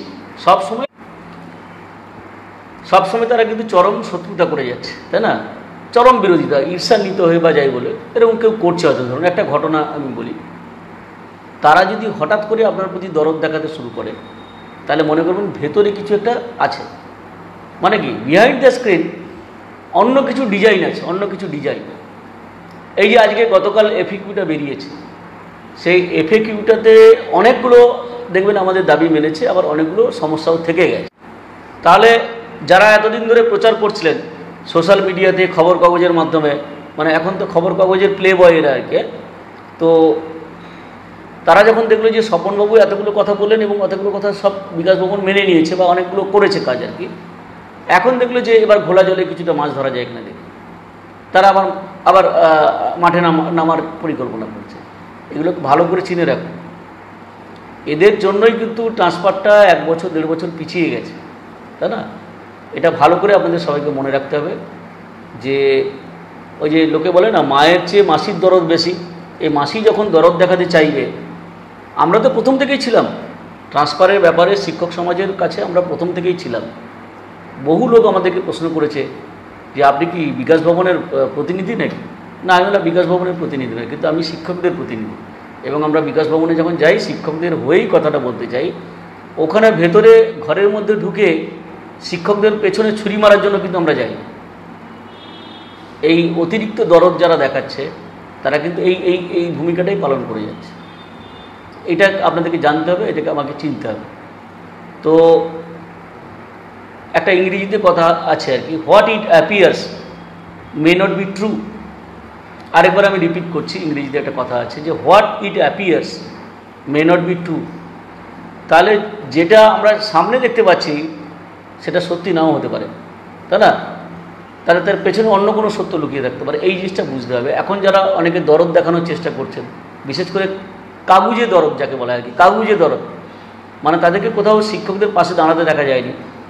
সবসময় তারা কিন্তু চরম শত্রুতা করে যাচ্ছে, তাই না? চরম বিরোধিতা, ঈর্ষান্বিত হয়ে বা যাই বলে এরকম কেউ করছে হয়তো। ধরুন একটা ঘটনা আমি বলি, তারা যদি হঠাৎ করে আপনার প্রতি দরদ দেখাতে শুরু করে, তাহলে মনে করবেন ভেতরে কিছু একটা আছে। মানে কি, বিহাইন্ড দ্য স্ক্রিন অন্য কিছু ডিজাইন আছে, অন্য কিছু ডিজাইন। এই যে আজকে গতকাল এফএকিউটা বেরিয়েছে, সেই এফএকিউটাতে অনেকগুলো দেখবেন আমাদের দাবি মেনেছে, আবার অনেকগুলো সমস্যাও থেকে গেছে। তাহলে যারা এতদিন ধরে প্রচার করছিলেন সোশ্যাল মিডিয়াতে, খবর কাগজের মাধ্যমে, মানে এখন তো খবর কাগজের প্লে বয় এরা আর কি, তো তারা যখন দেখলো যে স্বপনবাবু এতগুলো কথা বললেন এবং অতগুলো কথা সব বিকাশ ভবন মেনে নিয়েছে বা অনেকগুলো করেছে কাজ আর কি, এখন দেখলো যে এবার ঘোলা জলে কিছুটা মাছ ধরা যায় কিনা দেখি, তারা আবার মাঠে নামার পরিকল্পনা করছে। এগুলো ভালো করে চিনে রাখুন, এদের জন্যই কিন্তু ট্রান্সফারটা 1 বছর 1.5 বছর পিছিয়ে গেছে, তাই না? এটা ভালো করে আপনাদের সবাইকে মনে রাখতে হবে। যে ওই যে লোকে বলে না, মায়ের চেয়ে মাসির দরদ বেশি। এই মাসি যখন দরদ দেখাতে চাইবে, আমরা তো প্রথম থেকেই ছিলাম ট্রান্সফারের ব্যাপারে, শিক্ষক সমাজের কাছে আমরা প্রথম থেকেই ছিলাম। বহু লোক আমাদেরকে প্রশ্ন করেছে যে আপনি কি বিকাশ ভবনের প্রতিনিধি নাকি? না, আমি বললাম বিকাশ ভবনের প্রতিনিধি নয়, কিন্তু আমি শিক্ষকদের প্রতিনিধি, এবং আমরা বিকাশ ভবনে যখন যাই শিক্ষকদের হয়েই কথাটা বলতে চাই। ওখানে ভেতরে ঘরের মধ্যে ঢুকে শিক্ষকদের পেছনে ছুরি মারার জন্য কিন্তু আমরা যাই। এই অতিরিক্ত দরদ যারা দেখাচ্ছে তারা কিন্তু এই ভূমিকাটাই পালন করে যাচ্ছে। এটা আপনাদেরকে জানতে হবে, এটাকে আমাকে চিনতে হবে। তো একটা ইংরেজিতে কথা আছে আর কি, what it appears may not be true. আরেকবার আমি রিপিট করছি, ইংরেজিতে একটা কথা আছে যে what it appears may not be true. তাহলে যেটা আমরা সামনে দেখতে পাচ্ছি সেটা সত্যি নাও হতে পারে, তাই না? তাহলে তার পেছনে অন্য কোনো সত্য লুকিয়ে থাকতে পারে, এই জিনিসটা বুঝতে হবে। এখন যারা অনেকে দরদ দেখানোর চেষ্টা করছেন, বিশেষ করে কাগুজে দরদ যাকে বলা হয় আর কি, কাগুজে দরদ, মানে তাদেরকে কোথাও শিক্ষকদের পাশে দাঁড়াতে দেখা যায়নি,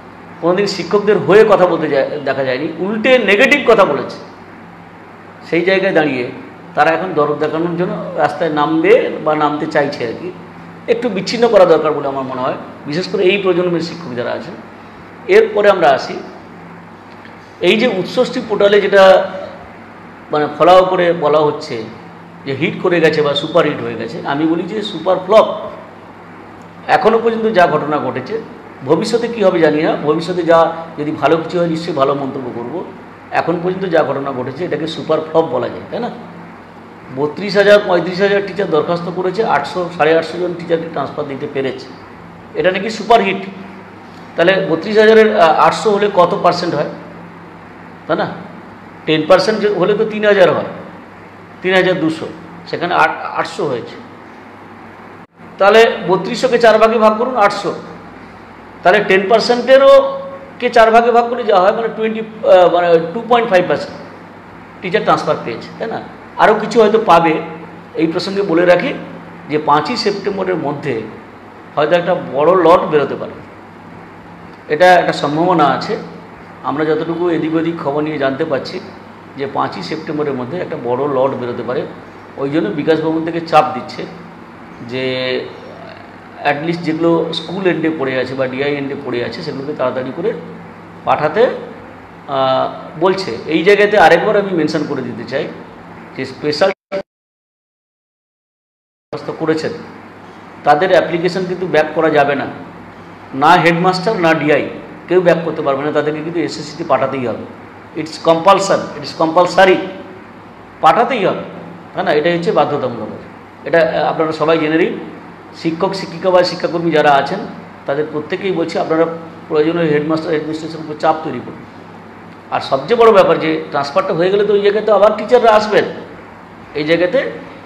কোনোদিন শিক্ষকদের হয়ে কথা বলতে দেখা যায়নি, উল্টে নেগেটিভ কথা বলেছে। সেই জায়গায় দাঁড়িয়ে তারা এখন দরদ দেখানোর জন্য রাস্তায় নামবে বা নামতে চাইছে আর কি। একটু বিচ্ছিন্ন করা দরকার বলে আমার মনে হয়, বিশেষ করে এই প্রজন্মের শিক্ষক যারা আছেন। এরপরে আমরা আসি, এই যে উৎসষ্টি পোর্টালে যেটা মানে ফলাও করে বলা হচ্ছে যে হিট করে গেছে বা সুপার হিট হয়ে গেছে, আমি বলি যে সুপার ফ্লপ। এখনও পর্যন্ত যা ঘটনা ঘটেছে, ভবিষ্যতে কী হবে জানি না, ভবিষ্যতে যা যদি ভালো কিছু হয় নিশ্চয়ই ভালো মন্তব্য করব। এখন পর্যন্ত যা ঘটনা ঘটেছে এটাকে সুপার ফ্লপ বলা যায়, তাই না? 32,000 35,000 টিচার দরখাস্ত করেছে, 800 জন টিচারকে ট্রান্সফার দিতে পেরেছে, এটা নাকি সুপার হিট। তাহলে 32,000-এর 800 হলে কত পার্সেন্ট হয়, তাই না? 10% হলে তো 3,000 হয়, 3,200, সেখানে 800 হয়েছে। তাহলে 3200-কে 4 ভাগে ভাগ করুন, 800। তাহলে 10%-এরও কে 4 ভাগে ভাগ করে যা হয় মানে 2.5% টিচার ট্রান্সফার পেয়েছে, তাই না? আরও কিছু হয়তো পাবে। এই প্রসঙ্গে বলে রাখি যে 5ই সেপ্টেম্বরের মধ্যে হয়তো একটা বড় লট বেরোতে পারে, এটা একটা সম্ভাবনা আছে। আমরা যতটুকু এদিক ওদিক খবর নিয়ে জানতে পারছি যে 5ই সেপ্টেম্বরের মধ্যে একটা বড় লট বেরোতে পারে। ওই জন্য বিকাশ ভবন থেকে চাপ দিচ্ছে যে অ্যাটলিস্ট যেগুলো স্কুল এন্ডে পড়ে আছে বা ডিআই এন্ডে পড়ে আছে সেগুলোকে তাড়াতাড়ি করে পাঠাতে বলছে। এই জায়গাতে আরেকবার আমি মেনশন করে দিতে চাই যে স্পেশাল ব্যবস্থা করেছেন তাদের অ্যাপ্লিকেশন কিন্তু ব্যাক করা যাবে না, না হেডমাস্টার না ডিআই কেউ ব্যাক করতে পারবে না, তাদেরকে কিন্তু এসএসসিতে পাঠাতেই হবে। ইটস কম্পালসারি, পাঠাতেই হবে, তাই না? এটাই হচ্ছে বাধ্যতামূলক। এটা আপনারা সবাই জেনে নিন। শিক্ষক শিক্ষিকা বা শিক্ষাকর্মী যারা আছেন তাদের প্রত্যেকেই বলছি আপনারা প্রয়োজনীয় হেডমাস্টার অ্যাডমিনিস্ট্রেশনের উপর চাপ তৈরি করুন। আর সবচেয়ে বড় ব্যাপার যে ট্রান্সফারটা হয়ে গেলে তো ওই জায়গাতে আবার টিচাররা আসবেন, এই জায়গাতে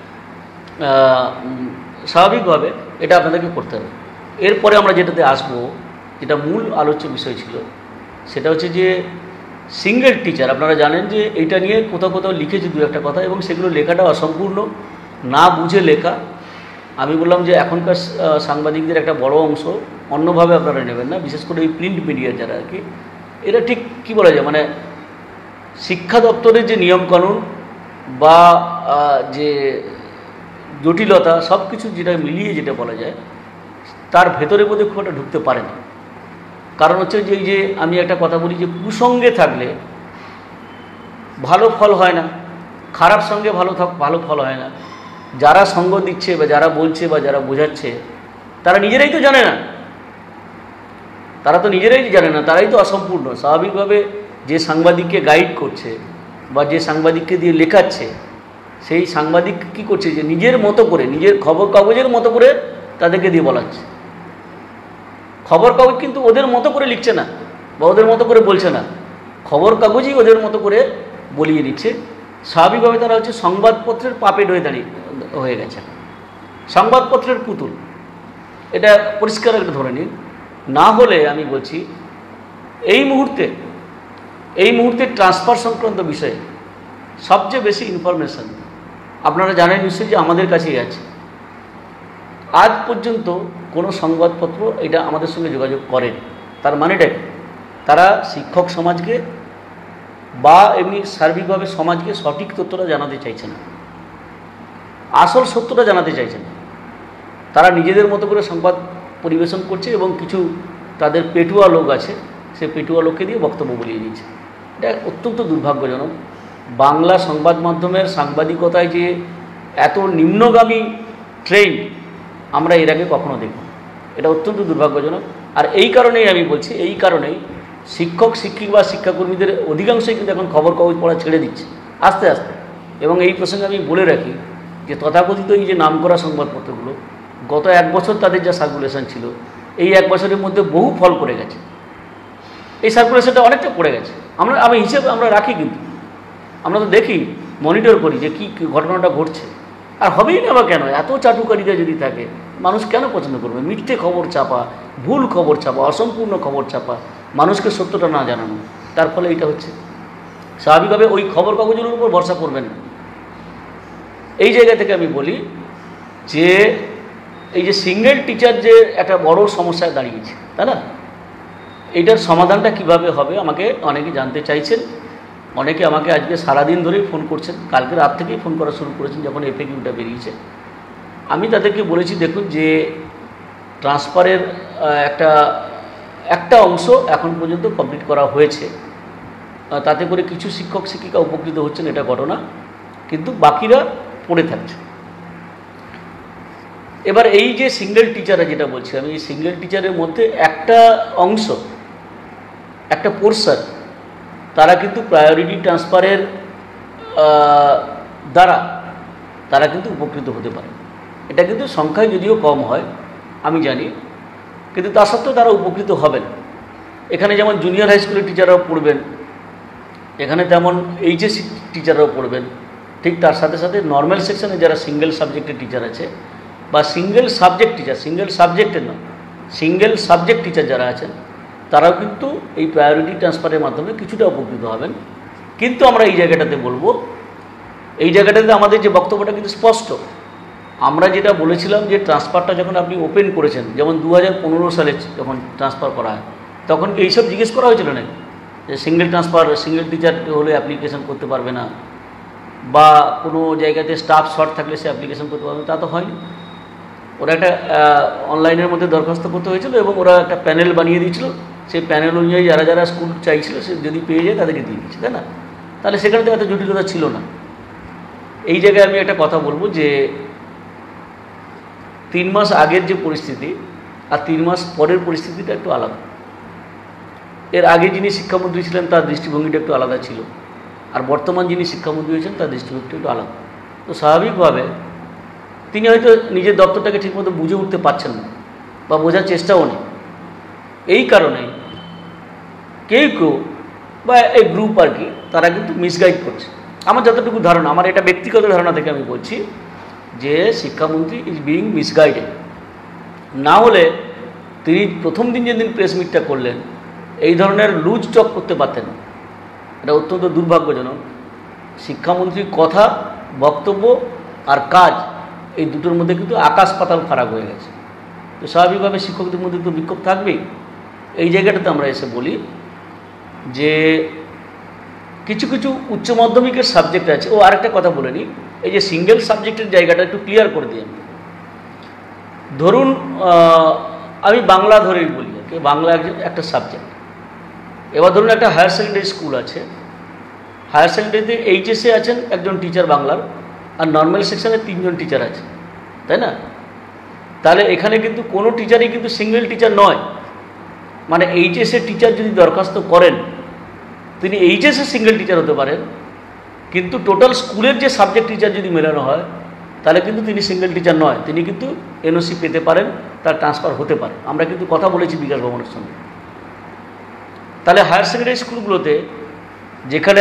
স্বাভাবিকভাবে এটা আপনাদেরকে করতে হবে। এরপরে আমরা যেটাতে আসবো, যেটা মূল আলোচ্য বিষয় ছিল, সেটা হচ্ছে যে সিঙ্গেল টিচার। আপনারা জানেন যে এইটা নিয়ে কোথাও কোথাও লিখেছি দু একটা কথা, এবং সেগুলো লেখাটা অসম্পূর্ণ, না বুঝে লেখা। আমি বললাম যে এখনকার সাংবাদিকদের একটা বড় অংশ অন্যভাবে আপনারা নেবেন না, বিশেষ করে এই প্রিন্ট মিডিয়া যারা আর কি, এরা ঠিক কী বলা যায় মানে শিক্ষা দপ্তরের যে নিয়মকানুন বা যে জটিলতা সব কিছু যেটা মিলিয়ে যেটা বলা যায় তার ভেতরে বোধে খুব একটা ঢুকতে পারে না। কারণ হচ্ছে যে এই যে আমি একটা কথা বলি যে কুসঙ্গে থাকলে ভালো ফল হয় না, খারাপ সঙ্গে ভালো ফল হয় না। যারা সঙ্গ দিচ্ছে বা যারা বলছে বা যারা বোঝাচ্ছে তারা নিজেরাই তো জানে না, তারাই তো অসম্পূর্ণ। স্বাভাবিকভাবে যে সাংবাদিককে গাইড করছে বা যে সাংবাদিককে দিয়ে লেখাচ্ছে, সেই সাংবাদিক কি করছে যে নিজের মতো করে, নিজের খবর কাগজের মতো করে তাদেরকে দিয়ে বলাচ্ছে। খবর কাগজ কিন্তু ওদের মতো করে লিখছে না বা ওদের মতো করে বলছে না, খবর কাগজই ওদের মতো করে বলিয়ে দিচ্ছে। স্বাভাবিকভাবে তারা হচ্ছে সংবাদপত্রের পাপেট হয়ে গেছে, সংবাদপত্রের পুতুল। এটা পরিষ্কার একটা ধরে নিন। না হলে আমি বলছি এই মুহূর্তে ট্রান্সফার সংক্রান্ত বিষয়ে সবচেয়ে বেশি ইনফরমেশান আপনারা জানেন নিশ্চয়ই যে আমাদের কাছেই আছে। আজ পর্যন্ত কোনো সংবাদপত্র এটা আমাদের সঙ্গে যোগাযোগ করেন। তার মানেটা কি? তারা শিক্ষক সমাজকে বা এমনি সার্বিকভাবে সমাজকে সঠিক তথ্যটা জানাতে চাইছে না, আসল সত্যটা জানাতে চাইছে না। তারা নিজেদের মতো করে সংবাদ পরিবেশন করছে এবং কিছু তাদের পেটুয়া লোক আছে, সে পেটুয়া লোককে দিয়ে বক্তব্য বলিয়ে দিচ্ছে। এটা অত্যন্ত দুর্ভাগ্যজনক। বাংলা সংবাদ মাধ্যমের সাংবাদিকতায় যে এত নিম্নগামী ট্রেন্ড আমরা এর আগে কখনো দেখব, এটা অত্যন্ত দুর্ভাগ্যজনক। আর এই কারণেই আমি বলছি, এই কারণেই শিক্ষক শিক্ষিকা বা শিক্ষাকর্মীদের অধিকাংশই কিন্তু এখন খবর কাগজ পড়া ছেড়ে দিচ্ছে আস্তে আস্তে। এবং এই প্রসঙ্গে আমি বলে রাখি যে তথাকথিত এই যে নামকরা সংবাদপত্রগুলো গত 1 বছর তাদের যা সার্কুলেশন ছিল, এই 1 বছরের মধ্যে বহু ফল করে গেছে। এই সার্কুলেশনটা অনেকটা পড়ে গেছে। আমি হিসেবে আমরা রাখি, কিন্তু আমরা তো দেখি, মনিটর করি যে কী ঘটনাটা ঘটছে। আর হবেই না বা কেন? এত চাটুকারিতা যদি থাকে মানুষ কেন পছন্দ করবে? মিথ্যে খবর ছাপা, ভুল খবর ছাপা, অসম্পূর্ণ খবর ছাপা, মানুষকে সত্যটা না জানানো, তার ফলে এটা হচ্ছে। স্বাভাবিকভাবে ওই খবর কাগজগুলোর উপর ভরসা করবেন না। এই জায়গা থেকে আমি বলি যে এই যে সিঙ্গেল টিচার যে একটা বড় সমস্যায় দাঁড়িয়েছে, তাই না? এইটার সমাধানটা কিভাবে হবে আমাকে অনেকে জানতে চাইছেন। অনেকে আমাকে আজকে সারাদিন ধরেই ফোন করছেন, কালকে রাত থেকেই ফোন করা শুরু করেছেন যখন এফএকিউটা বেরিয়েছে। আমি তাদেরকে বলেছি, দেখুন যে ট্রান্সফারের একটা অংশ এখন পর্যন্ত কমপ্লিট করা হয়েছে, তাতে করে কিছু শিক্ষক শিক্ষিকা উপকৃত হচ্ছেন, এটা ঘটনা, কিন্তু বাকিরা পড়ে থাকছে। এবার এই যে সিঙ্গেল টিচাররা যেটা বলছি আমি, এই সিঙ্গেল টিচারের মধ্যে একটা অংশ, একটা পোর্শন, তারা কিন্তু প্রায়োরিটি ট্রান্সফারের দ্বারা তারা কিন্তু উপকৃত হতে পারে। এটা কিন্তু সংখ্যায় যদিও কম হয় আমি জানি, কিন্তু তা সত্ত্বেও তারা উপকৃত হবেন। এখানে যেমন জুনিয়র হাই স্কুলের টিচাররাও পড়বেন, এখানে তেমন এইচএসসি টিচাররাও পড়বেন, ঠিক তার সাথে সাথে নর্মাল সেকশনে যারা সিঙ্গেল সাবজেক্টের টিচার আছে বা সিঙ্গেল সাবজেক্ট টিচার, সিঙ্গেল সাবজেক্টের নয়, সিঙ্গেল সাবজেক্ট টিচার যারা আছেন তারাও কিন্তু এই প্রায়োরিটি ট্রান্সফারের মাধ্যমে কিছুটা উপকৃত হবেন। কিন্তু আমরা এই জায়গাটাতে বলবো, এই জায়গাটাতে আমাদের যে বক্তব্যটা কিন্তু স্পষ্ট। আমরা যেটা বলেছিলাম যে ট্রান্সফারটা যখন আপনি ওপেন করেছেন, যেমন 2015 সালে যখন ট্রান্সফার করা হয়, তখন কি এইসব জিজ্ঞেস করা হয়েছিল নাকি যে সিঙ্গেল ট্রান্সফার, সিঙ্গেল টিচার হলে অ্যাপ্লিকেশন করতে পারবে না, বা কোনো জায়গাতে স্টাফ শর্ট থাকলে সে অ্যাপ্লিকেশন করতে পারবে না? তা তো হয়নি। ওরা একটা অনলাইনের মধ্যে দরখাস্ত করতে হয়েছিল এবং ওরা একটা প্যানেল বানিয়ে দিয়েছিল, সেই প্যানেল অনুযায়ী যারা যারা স্কুল চাইছিল সে যদি পেয়ে যায় তাদেরকে দিয়ে দিচ্ছে, তাই না? তাহলে সেখানে তো এত জটিলতা ছিল না। এই জায়গায় আমি একটা কথা বলবো যে 3 মাস আগের যে পরিস্থিতি আর 3 মাস পরের পরিস্থিতিটা একটু আলাদা। এর আগে যিনি শিক্ষামন্ত্রী ছিলেন তার দৃষ্টিভঙ্গিটা একটু আলাদা ছিল, আর বর্তমান যিনি শিক্ষামন্ত্রী হয়েছেন তার দৃষ্টিভঙ্গিটা একটু আলাদা। তো স্বাভাবিকভাবে তিনি হয়তো নিজের দপ্তরটাকে ঠিকমতো বুঝে উঠতে পারছেন না বা বোঝার চেষ্টাও নেই। এই কারণেই কেউ বা এই গ্রুপ আর কি, তারা কিন্তু মিসগাইড করছে। আমার যতটুকু ধারণা, আমার এটা ব্যক্তিগত ধারণা থেকে আমি বলছি যে শিক্ষামন্ত্রী ইজ বিইং মিসগাইডেড। না হলে তিনি প্রথম দিন যেদিন প্রেস মিটটা করলেন এই ধরনের লুজ টক করতে পারতেন না। এটা অত্যন্ত দুর্ভাগ্যজনক। শিক্ষামন্ত্রীর কথা, বক্তব্য আর কাজ, এই দুটোর মধ্যে কিন্তু আকাশ পাতাল ফারাক হয়ে গেছে। তো স্বাভাবিকভাবে শিক্ষকদের মধ্যে তো বিক্ষোভ থাকবেই। এই জায়গাটাতে আমরা এসে বলি যে কিছু কিছু উচ্চ মাধ্যমিকের সাবজেক্ট আছে। ও আরেকটা কথা বলে নিই, এই যে সিঙ্গেল সাবজেক্টের জায়গাটা একটু ক্লিয়ার করে দিই। ধরুন আমি বাংলা ধরেই বলি, বাংলা একটা সাবজেক্ট। এবার ধরুন একটা হায়ার সেকেন্ডারি স্কুল আছে, হায়ার সেকেন্ডারিতে এইচএসে আছেন একজন টিচার বাংলার, আর নর্মাল সেকশনে 3 জন টিচার আছে, তাই না? তাহলে এখানে কিন্তু কোনো টিচারই কিন্তু সিঙ্গেল টিচার নয়। মানে এইচএসের টিচার যদি দরখাস্ত করেন তিনি এইচএসের সিঙ্গেল টিচার হতে পারেন, কিন্তু টোটাল স্কুলের যে সাবজেক্ট টিচার যদি মেলানো হয় তাহলে কিন্তু তিনি সিঙ্গেল টিচার নয়, তিনি কিন্তু এনওসি পেতে পারেন, তার ট্রান্সফার হতে পারে। আমরা কিন্তু কথা বলেছি বিকাশ ভবনের সঙ্গে। তাহলে হায়ার সেকেন্ডারি স্কুলগুলোতে যেখানে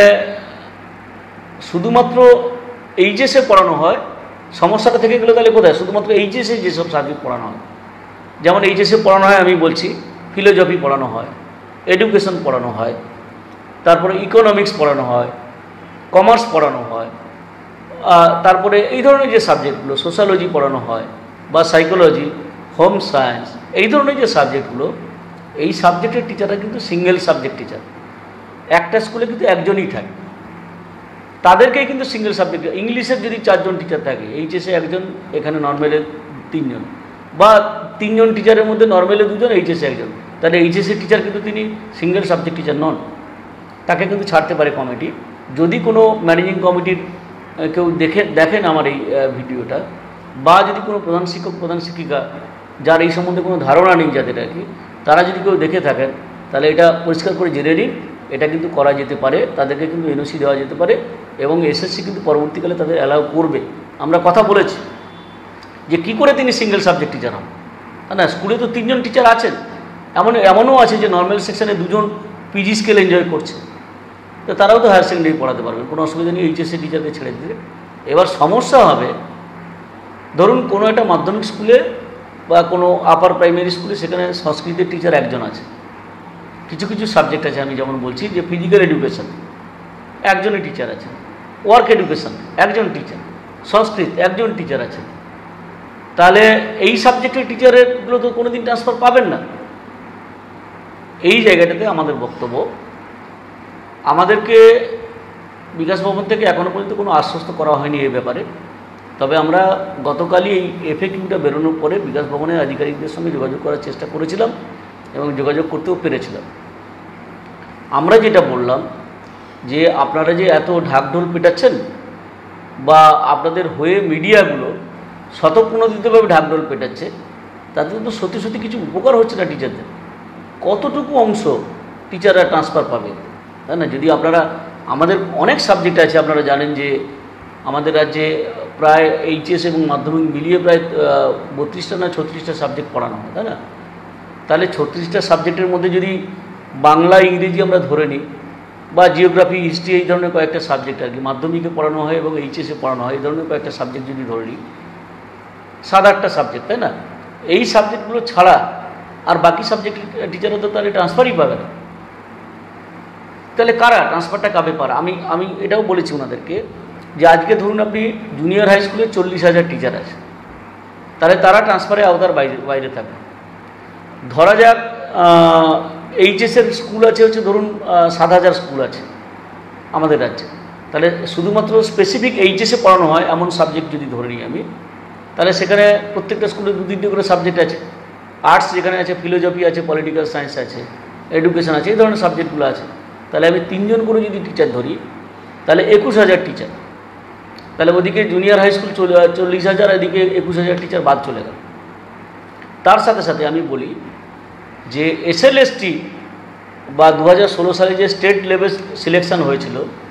শুধুমাত্র এইচএসে পড়ানো হয়, সমস্যাটা থেকে গেলে তাহলে কোথায়? শুধুমাত্র এইচএসে যেসব সাবজেক্ট পড়ানো হয়, যেমন এইচএসে পড়ানো হয় আমি বলছি ফিলোজফি পড়ানো হয়, এডুকেশন পড়ানো হয়, তারপরে ইকোনমিক্স পড়ানো হয়, কমার্স পড়ানো হয়, তারপরে এই ধরনের যে সাবজেক্টগুলো, সোশ্যালজি পড়ানো হয় বা সাইকোলজি, হোম সায়েন্স, এই ধরনের যে সাবজেক্টগুলো, এই সাবজেক্টের টিচাররা কিন্তু সিঙ্গেল সাবজেক্ট টিচার। একটা স্কুলে কিন্তু একজনই থাকে, তাদেরকেই কিন্তু সিঙ্গেল সাবজেক্ট। ইংলিশের যদি 4 জন টিচার থাকে, এইচএসে একজন, এখানে নর্মালে 3 জন, বা 3 জন টিচারের মধ্যে নর্মালে 2 জন, এইচএসে একজন, তাহলে এইচএসের টিচার কিন্তু তিনি সিঙ্গেল সাবজেক্ট টিচার নন। তাকে কিন্তু ছাড়তে পারে কমিটি। যদি কোনো ম্যানেজিং কমিটির কেউ দেখেন আমার এই ভিডিওটা, বা যদি কোনো প্রধান শিক্ষক, প্রধান শিক্ষিকা যার এই সম্বন্ধে কোনো ধারণা নেই যাদের আর কি, তারা যদি কেউ দেখে থাকেন তাহলে এটা পরিষ্কার করে জেনে নিন, এটা কিন্তু করা যেতে পারে, তাদেরকে কিন্তু এনওসি দেওয়া যেতে পারে এবং এসএসসি কিন্তু পরবর্তীকালে তাদের অ্যালাউ করবে। আমরা কথা বলেছি যে কি করে তিনি সিঙ্গেল সাবজেক্ট টিচার হন। না, স্কুলে তো 3 জন টিচার আছেন, এমনও আছে যে নর্মাল সেকশনে 2 জন পিজি স্কেল এনজয় করছে, তো তারাও তো হায়ার সেকেন্ডারি পড়াতে পারবেন, কোনো অসুবিধা নেই, এইচএসসি টিচারকে ছেড়ে দিলে। এবার সমস্যা হবে, ধরুন কোনো একটা মাধ্যমিক স্কুলে বা কোনো আপার প্রাইমারি স্কুলে সেখানে সংস্কৃতের টিচার একজন আছে, কিছু কিছু সাবজেক্ট আছে, আমি যেমন বলছি যে ফিজিক্যাল এডুকেশন একজনই টিচার আছেন, ওয়ার্ক এডুকেশন একজন টিচার, সংস্কৃত একজন টিচার আছেন। তাহলে এই সাবজেক্টের টিচারেরগুলো তো কোনো দিন ট্রান্সফার পাবেন না। এই জায়গাটাতে আমাদের বক্তব্য, আমাদেরকে বিকাশ ভবন থেকে এখনও পর্যন্ত কোনো আশ্বস্ত করা হয়নি এই ব্যাপারে। তবে আমরা গতকালই এই এফএকিউটা বেরোনোর পরে বিকাশ ভবনের আধিকারিকদের সঙ্গে যোগাযোগ করার চেষ্টা করেছিলাম এবং যোগাযোগ করতেও পেরেছিলাম। আমরা যেটা বললাম যে আপনারা যে এত ঢাকঢোল পেটাচ্ছেন বা আপনাদের হয়ে মিডিয়াগুলো স্বতঃপ্রণোদিতভাবে ঢাকঢোল পেটাচ্ছে, তাতে কিন্তু সত্যি সত্যি কিছু উপকার হচ্ছে না টিচারদের। কতটুকু অংশ টিচাররা ট্রান্সফার পাবে, তাই না? যদি আপনারা, আমাদের অনেক সাবজেক্ট আছে, আপনারা জানেন যে আমাদের রাজ্যে প্রায় এইচএস এবং মাধ্যমিক মিলিয়ে প্রায় 32টা না 36টা সাবজেক্ট পড়ানো হয়, তাই না? তাহলে 36টা সাবজেক্টের মধ্যে যদি বাংলা ইংরেজি আমরা ধরে নিই বা জিওগ্রাফি হিস্ট্রি এই ধরনের কয়েকটা সাবজেক্ট আর কি মাধ্যমিকে পড়ানো হয় এবং এইচএসে পড়ানো হয়, এই ধরনের কয়েকটা সাবজেক্ট যদি ধরে নিই, 7-8টা সাবজেক্ট, তাই না? এই সাবজেক্টগুলো ছাড়া আর বাকি সাবজেক্ট টিচাররা তো তাহলে ট্রান্সফারই পাবে না। তাহলে কারা ট্রান্সফারটা কাবে পারে? আমি এটাও বলেছি ওনাদেরকে যে আজকে ধরুন আপনি জুনিয়র হাই স্কুলে 40,000 টিচার আছে, তাহলে তারা ট্রান্সফারের আওতার বাইরে থাকবে। ধরা যাক এইচএসের স্কুল আছে হচ্ছে ধরুন 7,000 স্কুল আছে আমাদের রাজ্যে, তাহলে শুধুমাত্র স্পেসিফিক এইচএসে পড়ানো হয় এমন সাবজেক্ট যদি ধরে নিই আমি, তাহলে সেখানে প্রত্যেকটা স্কুলে 2-3টে করে সাবজেক্ট আছে। আর্টস যেখানে আছে, ফিলোজফি আছে, পলিটিক্যাল সায়েন্স আছে, এডুকেশন আছে, এই ধরনের সাবজেক্টগুলো আছে। তাহলে আমি 3 জন করে যদি টিচার ধরি, তাহলে 21,000 টিচার। তাহলে ওদিকে জুনিয়র হাই স্কুল 40,000, এদিকে 21,000 টিচার বাদ চলে গেল। তার সাথে সাথে আমি বলি যে এসএলএসটি বা 2016 সালে যে স্টেট লেভেল সিলেকশন হয়েছিল,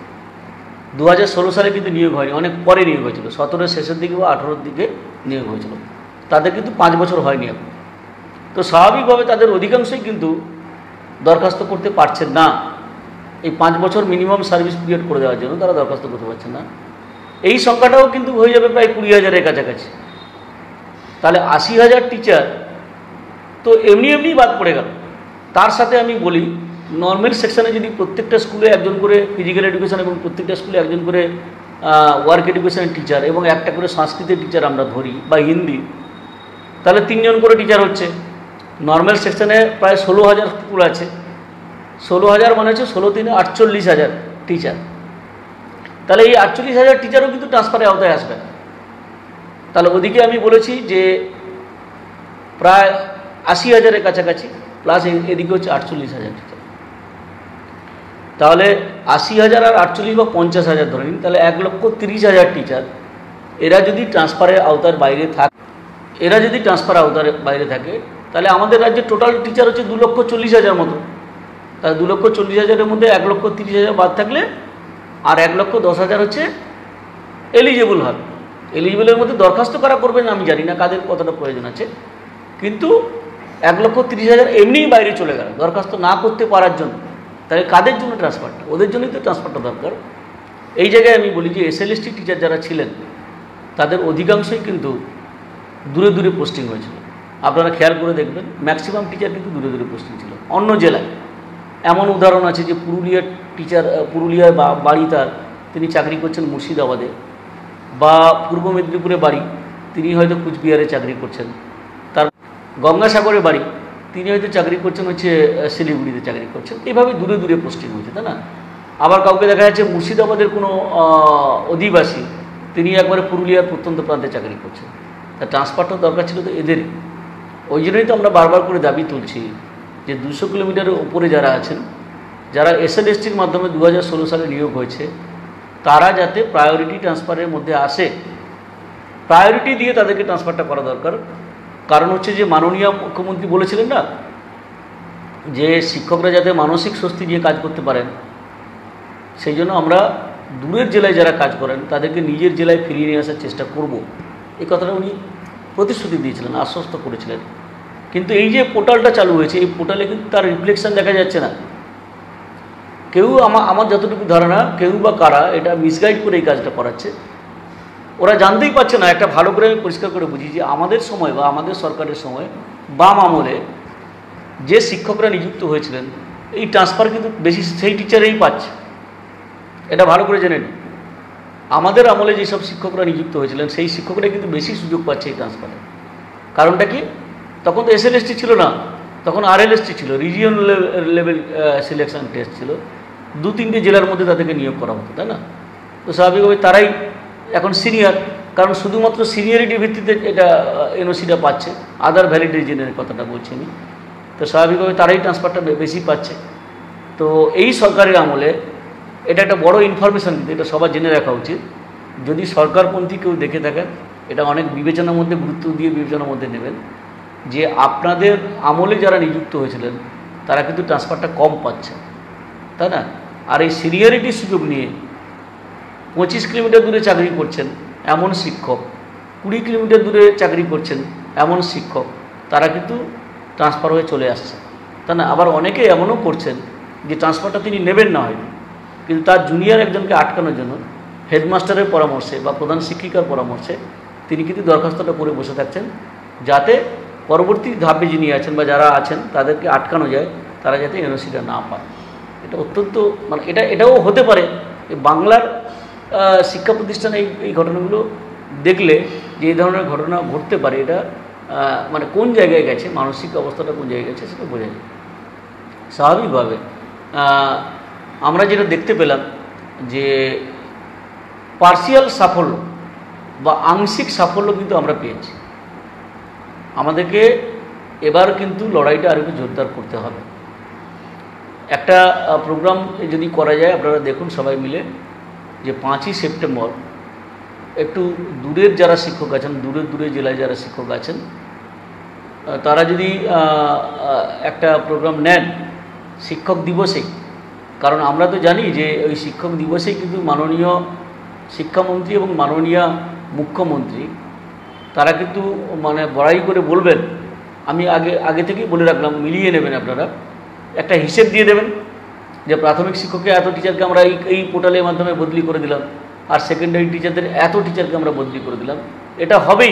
2016 সালে কিন্তু নিয়োগ হয়নি, অনেক পরে নিয়োগ হয়েছিল, 17-এর শেষের দিকে বা 18-এর দিকে নিয়োগ হয়েছিল। তাদের কিন্তু 5 বছর হয়নি এখন। তো স্বাভাবিকভাবে তাদের অধিকাংশই কিন্তু দরখাস্ত করতে পারছেন না। এই 5 বছর মিনিমাম সার্ভিস পিরিয়ড করে দেওয়ার জন্য তারা দরখাস্ত করতে পারছেন না। এই সংখ্যাটাও কিন্তু হয়ে যাবে প্রায় 20,000-এর কাছাকাছি। তাহলে 80,000 টিচার তো এমনি বাদ পড়ে গেল। তার সাথে আমি বলি, নর্মাল সেকশানে যদি প্রত্যেকটা স্কুলে একজন করে ফিজিক্যাল এডুকেশন এবং প্রত্যেকটা স্কুলে একজন করে ওয়ার্ক এডুকেশনের টিচার এবং একটা করে সংস্কৃতের টিচার আমরা ধরি বা হিন্দি, তাহলে 3 জন করে টিচার হচ্ছে। নর্মাল সেকশানে প্রায় 16,000 স্কুল আছে, 16,000 মানে হচ্ছে 16-3 48,000 টিচার। তাহলে এই 48,000 টিচারও কিন্তু ট্রান্সফারের আওতায় আসবে না। তাহলে ওদিকে আমি বলেছি যে প্রায় 80,000-এর কাছাকাছি, প্লাস এদিকে হচ্ছে 48,000 টিচার। তাহলে 80,000 আর 48 বা 50,000 ধরে নিন, তাহলে 1,30,000 টিচার এরা যদি ট্রান্সফারের আওতার বাইরে থাকে, তাহলে আমাদের রাজ্যে টোটাল টিচার হচ্ছে 2,40,000 মতো। তাহলে 2,40,000-এর মধ্যে 1,30,000 বাদ থাকলে আর 1,10,000 হচ্ছে এলিজেবল হবে। এলিজেবলের মধ্যে দরখাস্ত করা করবেন আমি জানি না কাদের কতটা প্রয়োজন আছে, কিন্তু 1,30,000 এমনিই বাইরে চলে গেল দরখাস্ত না করতে পারার জন্য। তাহলে কাদের জন্য ট্রান্সফারটা? ওদের জন্যই তো ট্রান্সফারটা দরকার। এই জায়গায় আমি বলি যে এসএলএসটি টিচার যারা ছিলেন তাদের অধিকাংশই কিন্তু দূরে দূরে পোস্টিং হয়েছিল। আপনারা খেয়াল করে দেখবেন ম্যাক্সিমাম টিচার কিন্তু দূরে দূরে পোস্টিং ছিল অন্য জেলায়। এমন উদাহরণ আছে যে পুরুলিয়ার টিচার, পুরুলিয়ার বাড়ি তার, তিনি চাকরি করছেন মুর্শিদাবাদে, বা পূর্ব মেদিনীপুরে বাড়ি, তিনি হয়তো কুচবিহারে চাকরি করছেন। তার গঙ্গাসাগরে বাড়ি, তিনি হয়তো চাকরি করছেন হচ্ছে শিলিগুড়িতে চাকরি করছেন। এভাবে দূরে দূরে পোস্টিং হয়েছে, তাই না? আবার কাউকে দেখা যাচ্ছে মুর্শিদাবাদের কোনো অধিবাসী, তিনি একবারে পুরুলিয়ার প্রত্যন্ত প্রান্তে চাকরি করছেন। তা ট্রান্সফারটা দরকার ছিল তো এদেরই। ওই জন্যই তো আমরা বারবার করে দাবি তুলছি যে 200 কিলোমিটারের উপরে যারা আছেন, যারা এসএলএসটির মাধ্যমে 2016 সালে নিয়োগ হয়েছে, তারা যাতে প্রায়োরিটি ট্রান্সফারের মধ্যে আসে, প্রায়োরিটি দিয়ে তাদেরকে ট্রান্সফারটা করা দরকার। কারণ হচ্ছে যে মাননীয় মুখ্যমন্ত্রী বলেছিলেন না যে শিক্ষকরা যাতে মানসিক স্বস্তি নিয়ে কাজ করতে পারেন, সেই জন্য আমরা দূরের জেলায় যারা কাজ করেন তাদেরকে নিজের জেলায় ফিরিয়ে নিয়ে আসার চেষ্টা করব। এই কথাটা উনি প্রতিশ্রুতি দিয়েছিলেন, আশ্বস্ত করেছিলেন। কিন্তু এই যে পোর্টালটা চালু হয়েছে, এই পোর্টালে কিন্তু তার রিফ্লেকশন দেখা যাচ্ছে না। কেউ আমার যতটুকু ধারণা, কেউ বা কারা এটা মিসগাইড করে এই কাজটা করাচ্ছে। ওরা জানতেই পারছে না। একটা ভালো করে আমি পরিষ্কার করে বুঝি যে আমাদের সময় বা আমাদের সরকারের সময় বাম আমলে যে শিক্ষকরা নিযুক্ত হয়েছিলেন, এই ট্রান্সফার কিন্তু বেশি সেই টিচারেই পাচ্ছে। এটা ভালো করে জেনে নিন। আমাদের আমলে যেসব শিক্ষকরা নিযুক্ত হয়েছিলেন সেই শিক্ষকরা কিন্তু বেশি সুযোগ পাচ্ছে এই ট্রান্সফারে। কারণটা কি? তখন তো এসএলএসটি ছিল না, তখন RLST ছিল, রিজিয়ন লেভেল সিলেকশন টেস্ট ছিল, 2-3টে জেলার মধ্যে তাদেরকে নিয়োগ করা হতো, তাই না? তো স্বাভাবিকভাবে তারাই এখন সিনিয়র, কারণ শুধুমাত্র সিনিয়রিটির ভিত্তিতে এটা NOCটা পাচ্ছে, আদার ভ্যালিড রিজনের কথাটা বলছি আমি। তো স্বাভাবিকভাবে তারাই ট্রান্সফারটা বেশি পাচ্ছে। তো এই সরকারের আমলে এটা একটা বড় ইনফরমেশান, কিন্তু এটা সবার জেনে রাখা উচিত। যদি সরকারপন্থী কেউ দেখে থাকেন, এটা অনেক বিবেচনার মধ্যে, গুরুত্ব দিয়ে বিবেচনার মধ্যে নেবেন, যে আপনাদের আমলে যারা নিযুক্ত হয়েছিলেন তারা কিন্তু ট্রান্সফারটা কম পাচ্ছে, তাই না? আর এই সিনিয়রিটির সুযোগ নিয়ে 25 কিলোমিটার দূরে চাকরি করছেন এমন শিক্ষক, 20 কিলোমিটার দূরে চাকরি করছেন এমন শিক্ষক, তারা কিন্তু ট্রান্সফার হয়ে চলে আসছে, তাই না? আবার অনেকে এমনও করছেন যে ট্রান্সফারটা তিনি নেবেন না হয়তো, কিন্তু তার জুনিয়র একজনকে আটকানোর জন্য হেডমাস্টারের পরামর্শে বা প্রধান শিক্ষিকার পরামর্শে তিনি কিন্তু দরখাস্তটা করে বসে থাকছেন, যাতে পরবর্তী ধাপে যিনি আছেন বা যারা আছেন তাদেরকে আটকানো যায়, তারা যাতে NOCটা না পায়। এটা অত্যন্ত মানে এটাও হতে পারে। বাংলার শিক্ষা প্রতিষ্ঠানে এই ঘটনাগুলো দেখলে যে এই ধরনের ঘটনা ঘটতে পারে, এটা মানে কোন জায়গায় গেছে, মানসিক অবস্থাটা কোন জায়গায় গেছে সেটা বোঝা যায়। স্বাভাবিকভাবে আমরা যেটা দেখতে পেলাম যে পার্সিয়াল সাফল্য বা আংশিক সাফল্য কিন্তু আমরা পেয়েছি। আমাদেরকে এবার কিন্তু লড়াইটা আরও জোরদার করতে হবে। একটা প্রোগ্রাম যদি করা যায়, আপনারা দেখুন সবাই মিলে, যে 5ই সেপ্টেম্বর একটু দূরের যারা শিক্ষক আছেন, দূরের জেলায় যারা শিক্ষক আছেন, তারা যদি একটা প্রোগ্রাম নেন শিক্ষক দিবসে, কারণ আমরা তো জানি যে ওই শিক্ষক দিবসে কিন্তু মাননীয় শিক্ষামন্ত্রী এবং মাননীয় মুখ্যমন্ত্রী তারা কিন্তু মানে বড়াই করে বলবেন। আমি আগে থেকেই বলে রাখলাম, মিলিয়ে নেবেন আপনারা, একটা হিসেব দিয়ে দেবেন যে প্রাথমিক শিক্ষককে এত টিচারকে আমরা এই পোর্টালের মাধ্যমে বদলি করে দিলাম, আর সেকেন্ডারি টিচারদের এত টিচারকে আমরা বদলি করে দিলাম। এটা হবেই।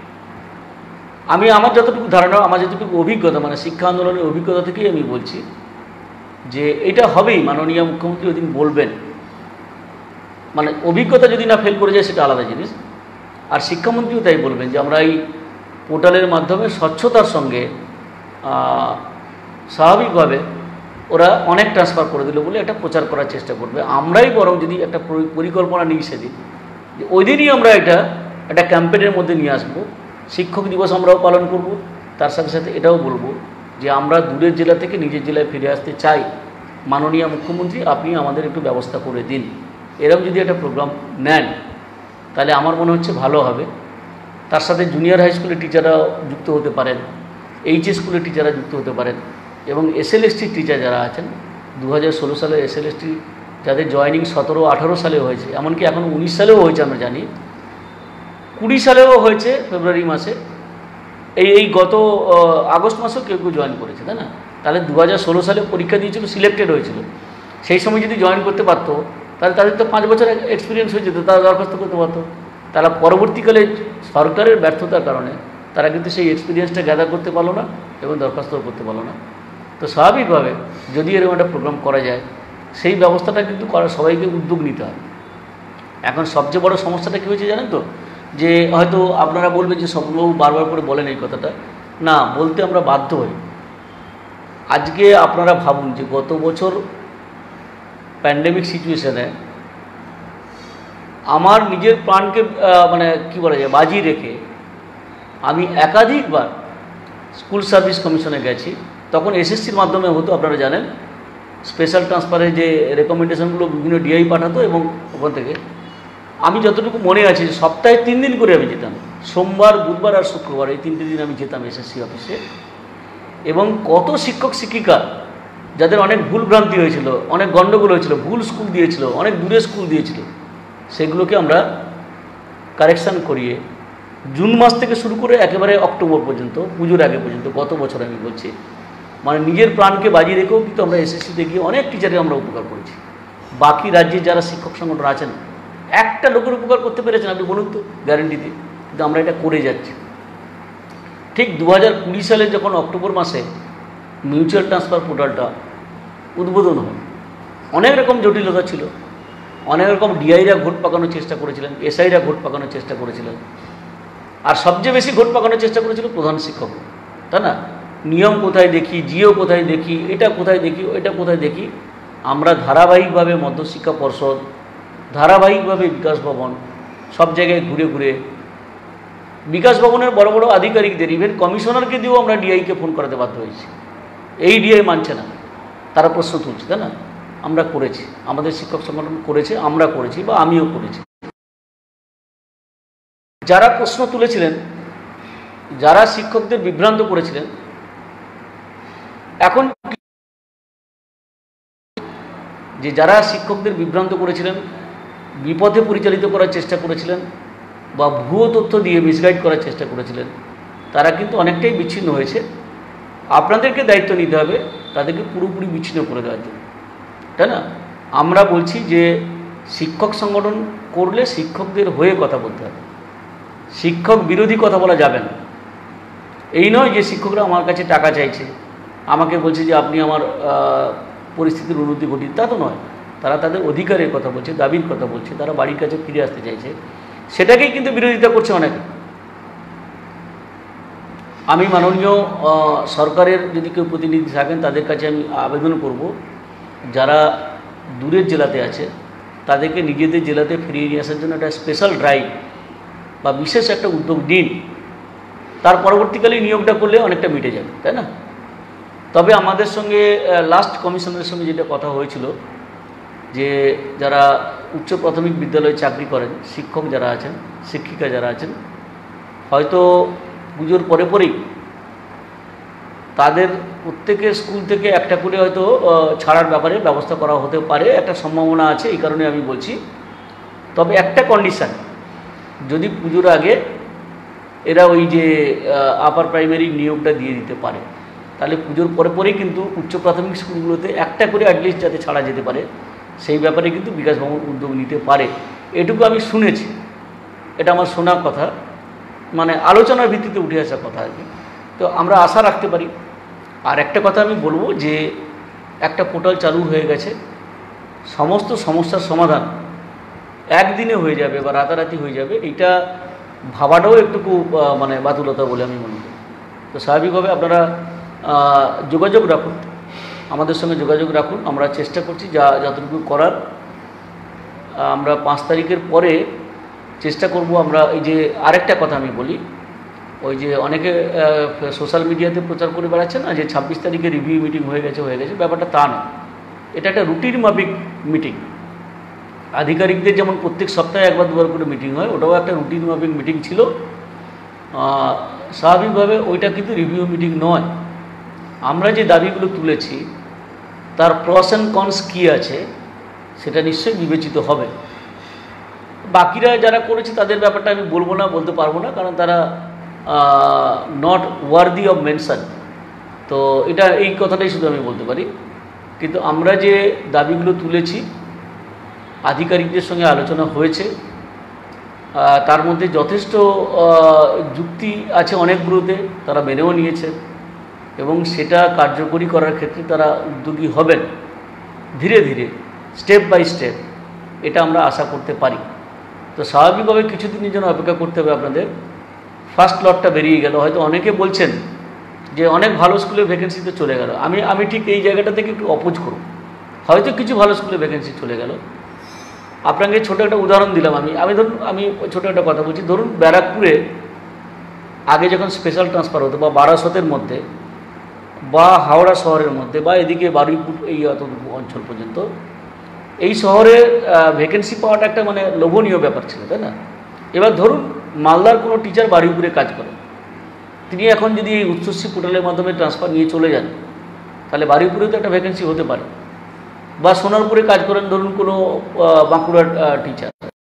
আমার যতটুকু ধারণা, আমার যতটুকু অভিজ্ঞতা, মানে শিক্ষা আন্দোলনের অভিজ্ঞতা থেকেই আমি বলছি যে এটা হবেই। মাননীয় মুখ্যমন্ত্রী ওই দিন বলবেন, মানে অভিজ্ঞতা যদি না ফেল করে যায় সেটা আলাদা জিনিস। আর শিক্ষামন্ত্রীও তাই বলবেন যে আমরা এই পোর্টালের মাধ্যমে স্বচ্ছতার সঙ্গে স্বাভাবিকভাবে ওরা অনেক ট্রান্সফার করে দিল বলে একটা প্রচার করার চেষ্টা করবে। আমরাই বরং যদি একটা পরিকল্পনা নিই সেদিন, যে ওই দিনই আমরা একটা ক্যাম্পেইনের মধ্যে নিয়ে আসবো। শিক্ষক দিবস আমরাও পালন করব, তার সাথে সাথে এটাও বলবো যে আমরা দূরের জেলা থেকে নিজের জেলায় ফিরে আসতে চাই, মাননীয় মুখ্যমন্ত্রী আপনি আমাদের একটু ব্যবস্থা করে দিন। এরকম যদি একটা প্রোগ্রাম নেন তাহলে আমার মনে হচ্ছে ভালো হবে। তার সাথে জুনিয়র হাই স্কুলের টিচাররাও যুক্ত হতে পারেন, HS স্কুলের টিচাররা যুক্ত হতে পারেন, এবং SLST টিচার যারা আছেন 2016 সালে SLST যাদের জয়েনিং 17-18 সালে হয়েছে, এমনকি এখন 19 সালেও হয়েছে, আমরা জানি 20 সালেও হয়েছে, ফেব্রুয়ারি মাসে, এই গত আগস্ট মাসেও কেউ জয়েন করেছে, তাই না? তাহলে 2016 সালে পরীক্ষা দিয়েছিল, সিলেক্টেড হয়েছিল, সেই সময় যদি জয়েন করতে পারতো তাহলে তাদের তো 5 বছর এক্সপিরিয়েন্স হয়ে যেত, তারা দরখাস্ত করতে পারতো। তারা পরবর্তীকালে সরকারের ব্যর্থতার কারণে তারা কিন্তু সেই এক্সপিরিয়েন্সটা গ্যাদার করতে পারলো না এবং দরখাস্তও করতে পারলো না। তো স্বাভাবিকভাবে যদি এরকম একটা প্রোগ্রাম করা যায়, সেই ব্যবস্থাটা কিন্তু সবাইকে উদ্যোগ নিতে হয়। এখন সবচেয়ে বড় সমস্যাটা কী হয়েছে জানেন তো, যে হয়তো আপনারা বলবেন যে স্বপ্নবাবু বারবার করে বলেন এই কথাটা, না বলতে আমরা বাধ্য হই। আজকে আপনারা ভাবুন যে গত বছর প্যান্ডেমিক সিচুয়েশনে আমার নিজের প্রাণকে মানে কী বলা যায় বাজি রেখে আমি একাধিকবার স্কুল সার্ভিস কমিশনে গেছি। তখন SSCর মাধ্যমে হতো, আপনারা জানেন, স্পেশাল ট্রান্সফারের যে রেকমেন্ডেশনগুলো বিভিন্ন DI পাঠাতো, এবং ওখান থেকে আমি যতটুকু মনে আছে সপ্তাহে 3 দিন করে আমি যেতাম, সোমবার, বুধবার আর শুক্রবার, এই 3টে দিন আমি যেতাম SSC অফিসে। এবং কত শিক্ষক শিক্ষিকা যাদের অনেক ভুল ভ্রান্তি হয়েছিল, অনেক গণ্ডগোল হয়েছিল, ভুল স্কুল দিয়েছিল, অনেক দূরে স্কুল দিয়েছিল, সেগুলোকে আমরা কারেকশান করিয়ে জুন মাস থেকে শুরু করে একেবারে অক্টোবর পর্যন্ত, পুজোর আগে পর্যন্ত, গত বছর আমি বলছি, মানে নিজের প্রাণকে বাজি রেখেও কিন্তু আমরা SSCতে গিয়ে অনেক টিচারের আমরা উপকার করেছি। বাকি রাজ্যের যারা শিক্ষক সংগঠন আছেন একটা লোকের উপকার করতে পেরেছেন আপনি বলুন তো, গ্যারেন্টিতে? কিন্তু আমরা এটা করে যাচ্ছি। ঠিক 2020 সালে যখন অক্টোবর মাসে মিউচুয়াল ট্রান্সফার পোর্টালটা উদ্বোধন হয়, অনেক রকম জটিলতা ছিল, অনেক রকম DIরা ঘোট পাকানোর চেষ্টা করেছিলেন, SIরা ঘোট পাকানোর চেষ্টা করেছিলেন, আর সবচেয়ে বেশি ঘোট পাকানোর চেষ্টা করেছিল প্রধান শিক্ষক, তাই না? নিয়ম কোথায় দেখি, জিও কোথায় দেখি, এটা কোথায় দেখি, এটা কোথায় দেখি। আমরা ধারাবাহিকভাবে মধ্যশিক্ষা পর্ষদ, ধারাবাহিকভাবে বিকাশ ভবন, সব জায়গায় ঘুরে ঘুরে বিকাশ ভবনের বড় বড় আধিকারিকদের, ইভেন কমিশনারকে দিয়েও আমরা ডিআইকে ফোন করাতে বাধ্য হয়েছি। এই ডিআই মানছে না, তারা প্রশ্ন তুলছে, তাই না? আমরা করেছি, আমাদের শিক্ষক সংগঠন করেছে, আমরা করেছি বা আমিও করেছি। যারা প্রশ্ন তুলেছিলেন, যারা শিক্ষকদের বিভ্রান্ত করেছিলেন, এখন যে যারা শিক্ষকদের বিভ্রান্ত করেছিলেন, বিপথে পরিচালিত করার চেষ্টা করেছিলেন বা ভুয়ো তথ্য দিয়ে মিসগাইড করার চেষ্টা করেছিলেন, তারা কিন্তু অনেকটাই বিচ্ছিন্ন হয়েছে। আপনাদেরকে দায়িত্ব নিতে হবে তাদেরকে পুরোপুরি বিচ্ছিন্ন করে দেওয়ার জন্য, তাই না? আমরা বলছি যে শিক্ষক সংগঠন করলে শিক্ষকদের হয়ে কথা বলতে হবে, শিক্ষক বিরোধী কথা বলা যাবে না। এই নয় যে শিক্ষকরা আমার কাছে টাকা চাইছে, আমাকে বলছে যে আপনি আমার পরিস্থিতির উন্নতি ঘটিয়ে, তা তো নয়। তারা তাদের অধিকারের কথা বলছে, দাবির কথা বলছে, তারা বাড়ির কাছে ফিরে আসতে চাইছে, সেটাকেই কিন্তু বিরোধিতা করছে অনেকে। আমি মাননীয় সরকারের যদি কেউ প্রতিনিধি থাকেন তাদের কাছে আমি আবেদন করব, যারা দূরের জেলাতে আছে তাদেরকে নিজেদের জেলাতে ফিরিয়ে নিয়ে আসার জন্য একটা স্পেশাল ড্রাইভ বা বিশেষ একটা উদ্যোগ দিন। তার পরবর্তীকালে নিয়োগটা করলে অনেকটা মিটে যাবে, তাই না? তবে আমাদের সঙ্গে লাস্ট কমিশনের সঙ্গে যেটা কথা হয়েছিল, যে যারা উচ্চ প্রাথমিক বিদ্যালয়ে চাকরি করেন, শিক্ষক যারা আছেন, শিক্ষিকা যারা আছেন, হয়তো পুজোর পরে পরেই তাদের প্রত্যেকের স্কুল থেকে একটা করে হয়তো ছাড়ার ব্যাপারে ব্যবস্থা করা হতে পারে, একটা সম্ভাবনা আছে। এই কারণে আমি বলছি, তবে একটা কন্ডিশান, যদি পুজোর আগে এরা ওই যে আপার প্রাইমারি নিয়োগটা দিয়ে দিতে পারে, তাহলে পুজোর পরে পরেই কিন্তু উচ্চ প্রাথমিক স্কুলগুলোতে একটা করে অ্যাটলিস্ট যাতে ছাড়া যেতে পারে, সেই ব্যাপারে কিন্তু বিকাশ ভবন উদ্যোগ নিতে পারে। এটুকু আমি শুনেছি, এটা আমার শোনা কথা, মানে আলোচনার ভিত্তিতে উঠে আসা কথা আর কি। তো আমরা আশা রাখতে পারি। আর একটা কথা আমি বলবো যে একটা পোর্টাল চালু হয়ে গেছে, সমস্ত সমস্যার সমাধান একদিনে হয়ে যাবে বা রাতারাতি হয়ে যাবে, এইটা ভাবাটাও একটুকু মানে বাতুলতা বলে আমি মনে করি। তো স্বাভাবিকভাবে আপনারা যোগাযোগ রাখুন, আমাদের সঙ্গে যোগাযোগ রাখুন। আমরা চেষ্টা করছি যতটুকু করার। আমরা 5 তারিখের পরে চেষ্টা করব। আমরা এই যে আরেকটা কথা আমি বলি, ওই যে অনেকে সোশ্যাল মিডিয়াতে প্রচার করে বেড়াচ্ছে না যে 26 তারিখে রিভিউ মিটিং হয়ে গেছে, ব্যাপারটা তা না। এটা একটা রুটিন মাফিক মিটিং। আধিকারিকদের যেমন প্রত্যেক সপ্তাহে একবার দুবার করে মিটিং হয়, ওটাও একটা রুটিন মাফিক মিটিং ছিল। স্বাভাবিকভাবে ওইটা কিন্তু রিভিউ মিটিং নয়। আমরা যে দাবিগুলো তুলেছি তার প্রস অ্যান্ড কনস কী আছে সেটা নিশ্চয়ই বিবেচিত হবে। বাকিরা যারা করেছে তাদের ব্যাপারটা আমি বলবো না, বলতে পারবো না, কারণ তারা নট ওয়ার্দি অফ মেনশন। তো এটা এই কথাটাই শুধু আমি বলতে পারি। কিন্তু আমরা যে দাবিগুলো তুলেছি, আধিকারিকদের সঙ্গে আলোচনা হয়েছে, তার মধ্যে যথেষ্ট যুক্তি আছে অনেকগুলোতে, তারা মেনেও নিয়েছে এবং সেটা কার্যকরী করার ক্ষেত্রে তারা উদ্যোগী হবেন ধীরে ধীরে, স্টেপ বাই স্টেপ। এটা আমরা আশা করতে পারি। তো স্বাভাবিকভাবে কিছুদিনের জন্য অপেক্ষা করতে হবে আপনাদের। ফার্স্ট লটটা বেরিয়ে গেল, হয়তো অনেকে বলছেন যে অনেক ভালো স্কুলে ভ্যাকেন্সিতে চলে গেল। আমি ঠিক এই জায়গাটা থেকে একটু অপোজ করব। হয়তো কিছু ভালো স্কুলে ভ্যাকেন্সি চলে গেল। আপনাকে ছোটো একটা উদাহরণ দিলাম। আমি ছোটো একটা কথা বলছি। ধরুন ব্যারাকপুরে আগে যখন স্পেশাল ট্রান্সফার হতো, বা বারাসতের মধ্যে বা হাওড়া শহরের মধ্যে বা এদিকে বারুইপুর এই অতটুকু অঞ্চল পর্যন্ত, এই শহরে ভ্যাকেন্সি পাওয়াটা একটা মানে লোভনীয় ব্যাপার ছিল, তাই না? এবার ধরুন মালদার কোনো টিচার বারুইপুরে কাজ করেন, তিনি এখন যদি এই উচ্চশ্রী পোর্টালের মাধ্যমে ট্রান্সফার নিয়ে চলে যান, তাহলে বারুইপুরেও তো একটা ভ্যাকেন্সি হতে পারে। বা সোনারপুরে কাজ করেন ধরুন কোনো বাঁকুড়ার টিচার,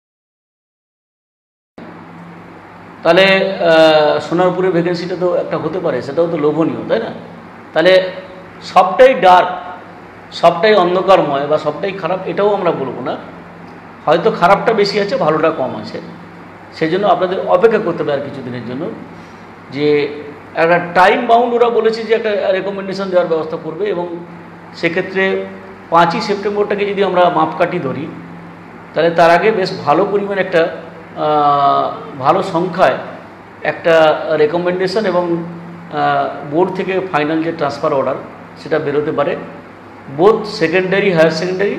তাহলে সোনারপুরের ভ্যাকেন্সিটা তো একটা হতে পারে, সেটাও তো লোভনীয়, তাই না? তাহলে সবটাই ডার্ক, সবটাই অন্ধকারময় বা সবটাই খারাপ এটাও আমরা বলবো না। হয়তো খারাপটা বেশি আছে, ভালোটা কম আছে। সেই জন্য আপনাদের অপেক্ষা করতে হবে আর কিছুদিনের জন্য। যে একটা টাইম বাউন্ড ওরা বলেছে যে একটা রেকমেন্ডেশন দেওয়ার ব্যবস্থা করবে, এবং সেক্ষেত্রে 5ই সেপ্টেম্বরটাকে যদি আমরা মাপকাঠি ধরি, তাহলে তার আগে বেশ ভালো পরিমাণ একটা ভালো সংখ্যায় একটা রেকমেন্ডেশন এবং বোর্ড থেকে ফাইনাল যে ট্রান্সফার অর্ডার সেটা বেরোতে পারে, বোথ সেকেন্ডারি হায়ার সেকেন্ডারি,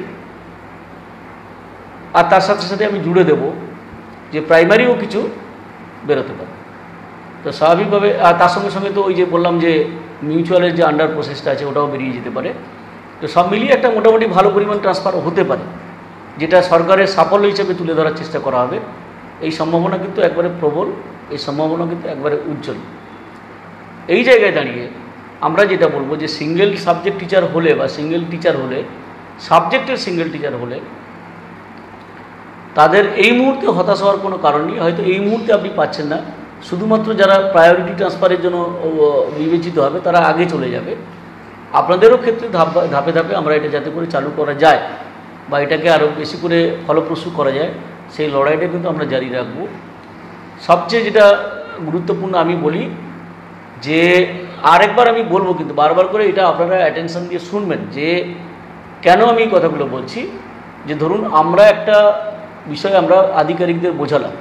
আর তার সাথে সাথে আমি জুড়ে দেব যে প্রাইমারিও কিছু বেরোতে পারে। তো স্বাভাবিকভাবে আর তার সঙ্গে সঙ্গে তো ওই যে বললাম যে মিউচুয়ালের যে আন্ডার প্রসেসটা আছে ওটাও বেরিয়ে যেতে পারে। তো সব মিলিয়ে একটা মোটামুটি ভালো পরিমাণ ট্রান্সফার হতে পারে, যেটা সরকারের সাফল্য হিসেবে তুলে ধরার চেষ্টা করা হবে। এই সম্ভাবনা কিন্তু একবারে প্রবল, এই সম্ভাবনা কিন্তু একবারে উজ্জ্বল। এই জায়গায় দাঁড়িয়ে আমরা যেটা বলবো যে সিঙ্গেল সাবজেক্ট টিচার হলে বা সিঙ্গেল টিচার হলে, সাবজেক্টের সিঙ্গেল টিচার হলে তাদের এই মুহূর্তে হতাশ হওয়ার কোনো কারণ নেই। হয়তো এই মুহূর্তে আপনি পাচ্ছেন না, শুধুমাত্র যারা প্রায়োরিটি ট্রান্সফারের জন্য বিবেচিত হবে তারা আগে চলে যাবে। আপনাদেরও ক্ষেত্রে ধাপে ধাপে আমরা এটা যাতে করে চালু করা যায় বা এটাকে আরও বেশি করে ফলপ্রসূ করা যায়, সেই লড়াইটা কিন্তু আমরা জারি রাখব। সবচেয়ে যেটা গুরুত্বপূর্ণ আমি বলি যে, আরেকবার আমি বলবো কিন্তু বারবার করে এটা আপনারা অ্যাটেনশন দিয়ে শুনবেন যে কেন আমি এই কথাগুলো বলছি। যে ধরুন আমরা একটা বিষয় আমরা আধিকারিকদের বোঝালাম,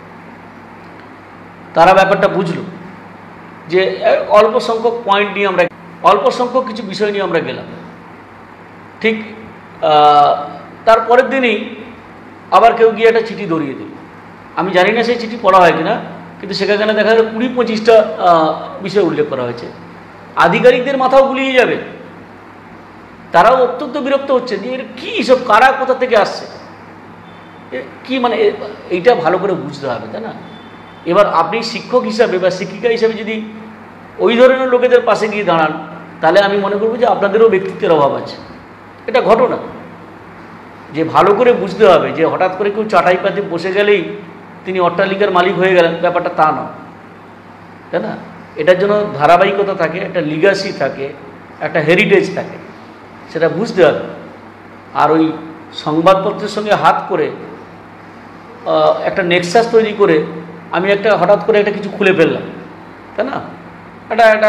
তারা ব্যাপারটা বুঝলো যে অল্প সংখ্যক পয়েন্ট নিয়ে আমরা, অল্প সংখ্যক কিছু বিষয় নিয়ে আমরা গেলাম, ঠিক তারপরের দিনই আবার কেউ গিয়ে একটা চিঠি ধরিয়ে দিল। আমি জানি না সেই চিঠি পড়া হয় কিনা, কিন্তু সেখানে দেখা গেল 20-25টা বিষয় উল্লেখ করা হয়েছে। আধিকারিকদের মাথাও গুলিয়ে যাবে, তারাও অত্যন্ত বিরক্ত হচ্ছে যে এর কী সব, কারা কোথা থেকে আসছে, কি মানে এইটা ভালো করে বুঝতে হবে, তাই না? এবার আপনি শিক্ষক হিসাবে বা শিক্ষিকা হিসাবে যদি ওই ধরনের লোকেদের পাশে গিয়ে দাঁড়ান, তাহলে আমি মনে করব যে আপনাদেরও ব্যক্তিত্বের অভাব আছে। এটা ঘটনা যে ভালো করে বুঝতে হবে যে হঠাৎ করে কেউ চাটাই পাতে বসে গেলেই তিনি অট্টালিকার মালিক হয়ে গেলেন, ব্যাপারটা তা নয়, তাই না? এটার জন্য ধারাবাহিকতা থাকে, একটা লিগাসি থাকে, একটা হেরিটেজ থাকে, সেটা বুঝতে হবে। আর ওই সংবাদপত্রের সঙ্গে হাত করে একটা নেক্সাস তৈরি করে আমি একটা হঠাৎ করে একটা কিছু খুলে ফেললাম, তাই না? একটা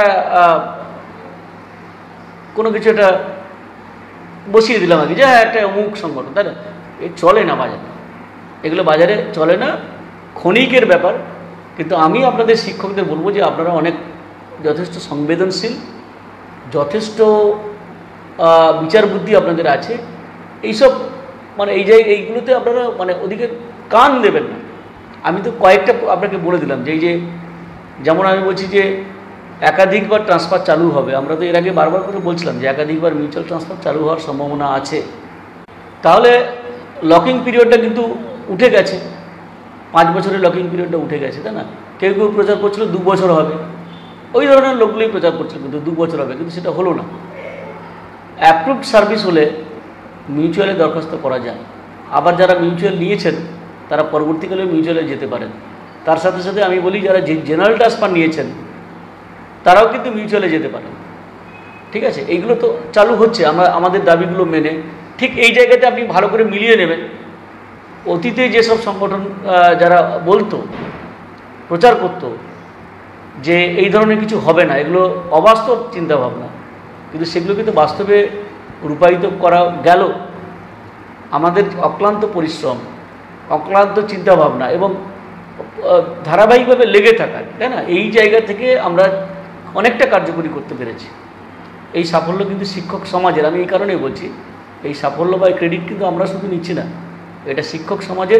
কোনো কিছু একটা বসিয়ে দিলাম আগে যে হ্যাঁ একটা অমুক সংগঠন, তাই না? এই চলে না বাজারে, এগুলো বাজারে চলে না, ক্ষণিকের ব্যাপার। কিন্তু আমি আপনাদের শিক্ষকদের বলবো যে আপনারা অনেক যথেষ্ট সংবেদনশীল, যথেষ্ট বিচার বুদ্ধি আপনাদের আছে। এইসব মানে এইগুলোতে আপনারা মানে ওদিকে কান দেবেন না। আমি তো কয়েকটা আপনাকে বলে দিলাম যে এই যে যেমন আমি বলছি যে একাধিকবার ট্রান্সফার চালু হবে, আমরা তো এর আগে বারবার করে বলছিলাম যে একাধিকবার মিউচুয়াল ট্রান্সফার চালু হওয়ার সম্ভাবনা আছে। তাহলে লকিং পিরিয়ডটা কিন্তু উঠে গেছে, 5 বছরের লকিং পিরিয়ডটা উঠে গেছে, তাই না? কেউ কেউ প্রচার করছিল 2 বছর হবে, ওই ধরনের লোকগুলোই প্রচার করছিল কিন্তু 2 বছর হবে, কিন্তু সেটা হলো না। অ্যাপ্রুভড সার্ভিস হলে মিউচুয়ালে দরখাস্ত করা যায়। আবার যারা মিউচুয়াল নিয়েছেন তারা পরবর্তীকালে মিউচুয়ালে যেতে পারেন। তার সাথে সাথে আমি বলি যারা জেনারেল ট্রান্সফার নিয়েছেন তারাও কিন্তু মিউচুয়ালে যেতে পারেন, ঠিক আছে? এইগুলো তো চালু হচ্ছে, আমরা আমাদের দাবিগুলো মেনে। ঠিক এই জায়গাতে আপনি ভালো করে মিলিয়ে নেবেন, অতীতে যেসব সংগঠন যারা বলতো, প্রচার করতো যে এই ধরনের কিছু হবে না, এগুলো অবাস্তব চিন্তাভাবনা, কিন্তু সেগুলো কিন্তু বাস্তবে রূপায়িত করা গেল। আমাদের অক্লান্ত পরিশ্রম, অক্লান্ত চিন্তাভাবনা এবং ধারাবাহিকভাবে লেগে থাকা, তাই না? এই জায়গা থেকে আমরা অনেকটা কার্যকরী করতে পেরেছি। এই সাফল্য কিন্তু শিক্ষক সমাজের, আমি এই কারণেই বলছি, এই সাফল্য বা ক্রেডিট কিন্তু আমরা শুধু নিচ্ছি না, এটা শিক্ষক সমাজের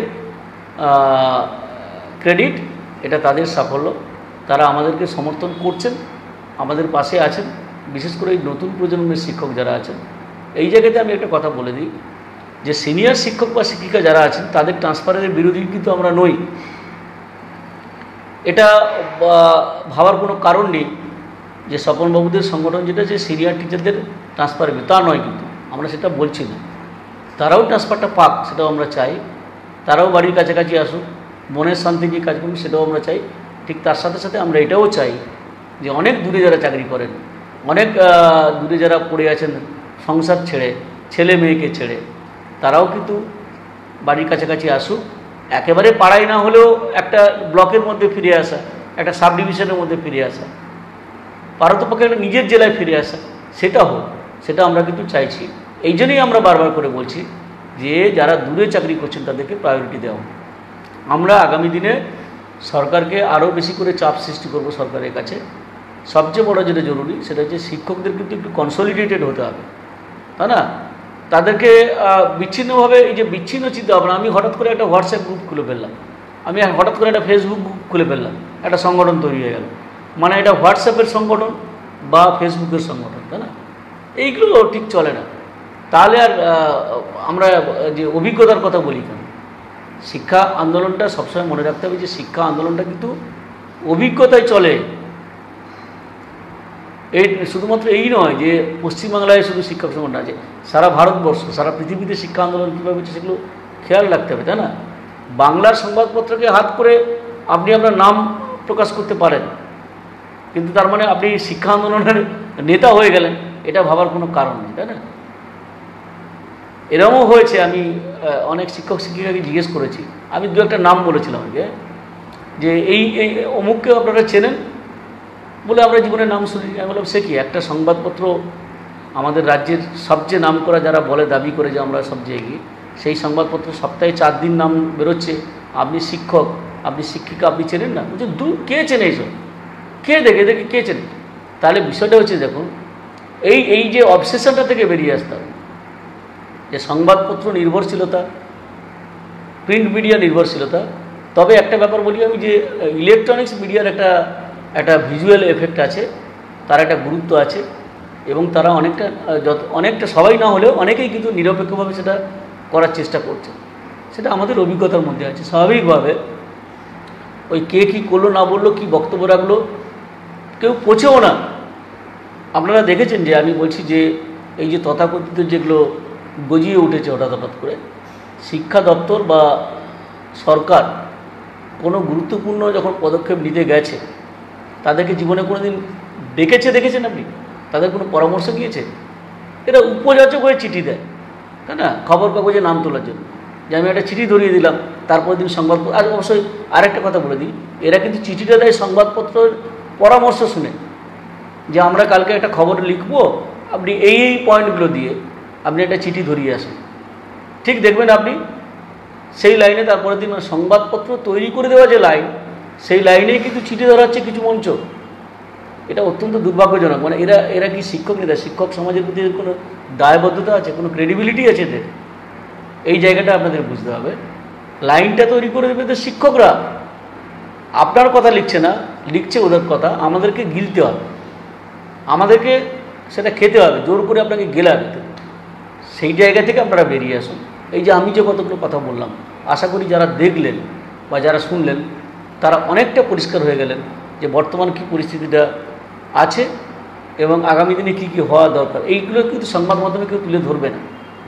ক্রেডিট, এটা তাদের সাফল্য। তারা আমাদেরকে সমর্থন করছেন, আমাদের পাশে আছেন, বিশেষ করে এই নতুন প্রজন্মের শিক্ষক যারা আছেন। এই জায়গাতে আমি একটা কথা বলে দিই যে সিনিয়র শিক্ষক বা শিক্ষিকা যারা আছেন তাদের ট্রান্সফারের বিরোধী কিন্তু আমরা নই। এটা ভাবার কোনো কারণ নেই যে স্বপনবাবুদের সংগঠন যেটা যে সিনিয়র টিচারদের ট্রান্সফার হবে, তা নয়, কিন্তু আমরা সেটা বলছি না। তারাও ট্রান্সফারটা পাক, সেটাও আমরা চাই। তারাও বাড়ির কাছাকাছি আসুক, মনের শান্তি নিয়ে কাজ করুন, সেটাও আমরা চাই। ঠিক তার সাথে সাথে আমরা এটাও চাই যে অনেক দূরে যারা চাকরি করেন, অনেক দূরে যারা পড়ে আছেন সংসার ছেড়ে, ছেলে মেয়েকে ছেড়ে, তারাও কিন্তু বাড়ির কাছাকাছি আসুক। একেবারে পাড়ায় না হলেও একটা ব্লকের মধ্যে ফিরে আসা, একটা সাব ডিভিশনের মধ্যে ফিরে আসা, পারতপক্ষে একটা নিজের জেলায় ফিরে আসা, সেটা হোক, সেটা আমরা কিন্তু চাইছি। এই জন্যই আমরা বারবার করে বলছি যে যারা দূরে চাকরি করছেন তাদেরকে প্রায়োরিটি দেওয়া। আমরা আগামী দিনে সরকারকে আরও বেশি করে চাপ সৃষ্টি করব সরকারের কাছে সবচেয়ে বড় যেটা জরুরি সেটা হচ্ছে শিক্ষকদের কিন্তু একটু কনসলিডেটেড হতে হবে, তাই না? তাদেরকে বিচ্ছিন্নভাবে এই যে বিচ্ছিন্ন চিন্তা ভাবনা, আমি হঠাৎ করে একটা হোয়াটসঅ্যাপ গ্রুপ খুলে ফেললাম, আমি হঠাৎ করে একটা ফেসবুক গ্রুপ খুলে ফেললাম, একটা সংগঠন তৈরি হয়ে গেল, মানে এটা হোয়াটসঅ্যাপের সংগঠন বা ফেসবুকের সংগঠন, তাই না? এইগুলো ঠিক চলে না। তাহলে আর আমরা যে অভিজ্ঞতার কথা বলি কেন? শিক্ষা আন্দোলনটা সবসময় মনে রাখতে হবে যে শিক্ষা আন্দোলনটা কিন্তু অভিজ্ঞতায় চলে। এই শুধুমাত্র এই নয় যে পশ্চিমবাংলায় শুধু শিক্ষক সংগঠন আছে, সারা ভারতবর্ষ, সারা পৃথিবীতে শিক্ষা আন্দোলন কীভাবে হচ্ছে সেগুলো খেয়াল রাখতে হবে, তাই না? বাংলার সংবাদপত্রকে হাত করে আপনি আপনার নাম প্রকাশ করতে পারেন, কিন্তু তার মানে আপনি শিক্ষা আন্দোলনের নেতা হয়ে গেলেন, এটা ভাবার কোনো কারণ নেই, তাই না? এরকমও হয়েছে, আমি অনেক শিক্ষক শিক্ষিকাকে জিজ্ঞেস করেছি, আমি দু একটা নাম বলেছিলাম আগে, যে এই অমুককে আপনারা চেনেন? বলে আমরা জীবনে নাম শুনি। আমি বললাম সে কি, একটা সংবাদপত্র আমাদের রাজ্যের সবচেয়ে নাম করা যারা বলে দাবি করে যে আমরা সবচেয়ে এগিয়ে, সেই সংবাদপত্র সপ্তাহে 4 দিন নাম বেরোচ্ছে, আপনি শিক্ষক, আপনি শিক্ষিকা, আপনি চেনেন না? বলছে কে চেনে এইসব, কে দেখে কে চেনে? তাহলে বিষয়টা হচ্ছে দেখুন, এই যে অবসেশনটা থেকে বেরিয়ে আসতে হবে, যে সংবাদপত্র নির্ভরশীলতা, প্রিন্ট মিডিয়া নির্ভরশীলতা। তবে একটা ব্যাপার বলি আমি, যে ইলেকট্রনিক্স মিডিয়ার একটা ভিজুয়াল এফেক্ট আছে, তার একটা গুরুত্ব আছে, এবং তারা অনেকটা সবাই না হলেও অনেকেই কিন্তু নিরপেক্ষভাবে সেটা করার চেষ্টা করছে, সেটা আমাদের অভিজ্ঞতার মধ্যে আছে। স্বাভাবিকভাবে ওই কে কী করলো না বললো, কী বক্তব্য রাখলো, কেউ পৌঁছেও না। আপনারা দেখেছেন যে আমি বলছি যে এই যে তথাকথিত যেগুলো গজিয়ে উঠেছে হঠাৎ করে, শিক্ষা দপ্তর বা সরকার কোনো গুরুত্বপূর্ণ যখন পদক্ষেপ নিতে গেছে, তাদেরকে জীবনে কোনো দিন দেখেছেন আপনি? তাদের কোনো পরামর্শ দিয়েছে? এরা উপযাচক হয়ে চিঠি দেয়, তাই না? খবর কাগজে নাম তোলার জন্য, যে আমি একটা চিঠি ধরিয়ে দিলাম, তারপর দিন সংবাদপত্র। আর অবশ্যই আরেকটা কথা বলে দিই, এরা কিন্তু চিঠিটা দেয় সংবাদপত্রের পরামর্শ শুনে, যে আমরা কালকে একটা খবর লিখবো, আপনি এই পয়েন্টগুলো দিয়ে আপনি একটা চিঠি ধরিয়ে আসুন। ঠিক দেখবেন আপনি সেই লাইনে তারপরের দিন সংবাদপত্র তৈরি করে দেওয়া যে লাইন, সেই লাইনেই কিন্তু চিঠি ধরাচ্ছে কিছু মঞ্চ। এটা অত্যন্ত দুর্ভাগ্যজনক। মানে এরা কি শিক্ষক নেতা? শিক্ষক সমাজের প্রতি কোনো দায়বদ্ধতা আছে, কোনো ক্রেডিবিলিটি আছে এদের? এই জায়গাটা আপনাদের বুঝতে হবে। লাইনটা তৈরি করে দেবে তো শিক্ষকরা, আপনার কথা লিখছে না, লিখছে ওদের কথা। আমাদেরকে গিলতে হবে, আমাদেরকে সেটা খেতে হবে, জোর করে আপনাকে গেলাবে। সেই জায়গা থেকে আপনারা বেরিয়ে আসুন। এই যে আমি যে কতগুলো কথা বললাম, আশা করি যারা দেখলেন বা যারা শুনলেন তারা অনেকটা পরিষ্কার হয়ে গেলেন যে বর্তমান কী পরিস্থিতিটা আছে এবং আগামী দিনে কী কী হওয়া দরকার। এইগুলো কিন্তু সংবাদ মাধ্যমে কেউ তুলে ধরবে না।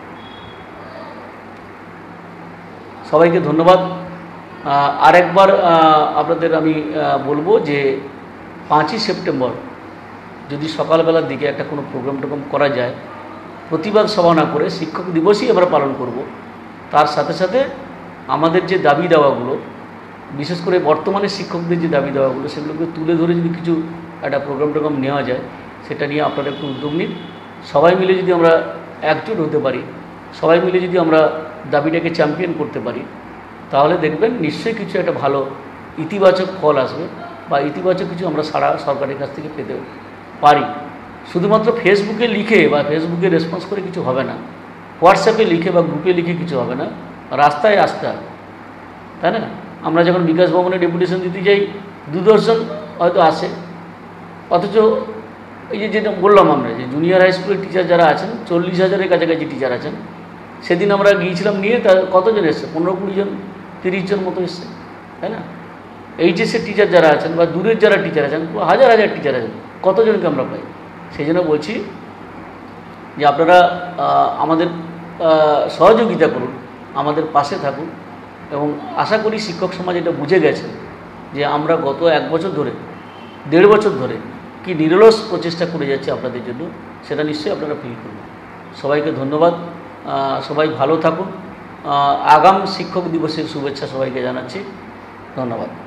সবাইকে ধন্যবাদ। আরেকবার আপনাদের আমি বলবো যে 5ই সেপ্টেম্বর যদি সকালবেলার দিকে একটা কোনো প্রোগ্রাম করা যায়, প্রতিবাদ সভা না করে শিক্ষক দিবসই আমরা পালন করব। তার সাথে সাথে আমাদের যে দাবি দাওয়াগুলো, বিশেষ করে বর্তমানে শিক্ষকদের যে দাবি দাওয়াগুলো, সেগুলোকে তুলে ধরে যদি কিছু একটা প্রোগ্রাম নেওয়া যায়, সেটা নিয়ে আপনারা একটু উদ্যোগ নিন। সবাই মিলে যদি আমরা একজোট হতে পারি, সবাই মিলে যদি আমরা দাবিটাকে চ্যাম্পিয়ন করতে পারি, তাহলে দেখবেন নিশ্চয়ই কিছু একটা ভালো ইতিবাচক ফল আসবে, বা ইতিবাচক কিছু আমরা সারা সরকারের কাছ থেকে পেতে পারি। শুধুমাত্র ফেসবুকে লিখে বা ফেসবুকে রেসপন্স করে কিছু হবে না, হোয়াটসঅ্যাপে লিখে বা গ্রুপে লিখে কিছু হবে না, রাস্তায় আসতে হবে, তাই না? আমরা যখন বিকাশ ভবনে ডেপুটেশন দিতে যাই, 2-10 জন হয়তো আসে, অথচ এই যেটা বললাম আমরা, যে জুনিয়র হাই স্কুলের টিচার যারা আছেন, 40,000-এর কাছাকাছি টিচার আছেন। সেদিন আমরা গিয়েছিলাম নিয়ে, তার কতজন এসছে? 15-20 জন, 30 জন মতো এসছে, তাই না? এইচএসের টিচার যারা আছেন বা দূরের যারা টিচার আছেন, হাজার হাজার টিচার আছেন, কতজনকে আমরা পাই। সেই জন্য বলছি যে আপনারা আমাদের সহযোগিতা করুন, আমাদের পাশে থাকুন, এবং আশা করি শিক্ষক সমাজ এটা বুঝে গেছে যে আমরা গত 1 বছর ধরে, 1.5 বছর ধরে কি নিরলস প্রচেষ্টা করে যাচ্ছি আপনাদের জন্য, সেটা নিশ্চয়ই আপনারা ফিল করুন। সবাইকে ধন্যবাদ। সবাই ভালো থাকুন। আগাম শিক্ষক দিবসের শুভেচ্ছা সবাইকে জানাচ্ছি। ধন্যবাদ।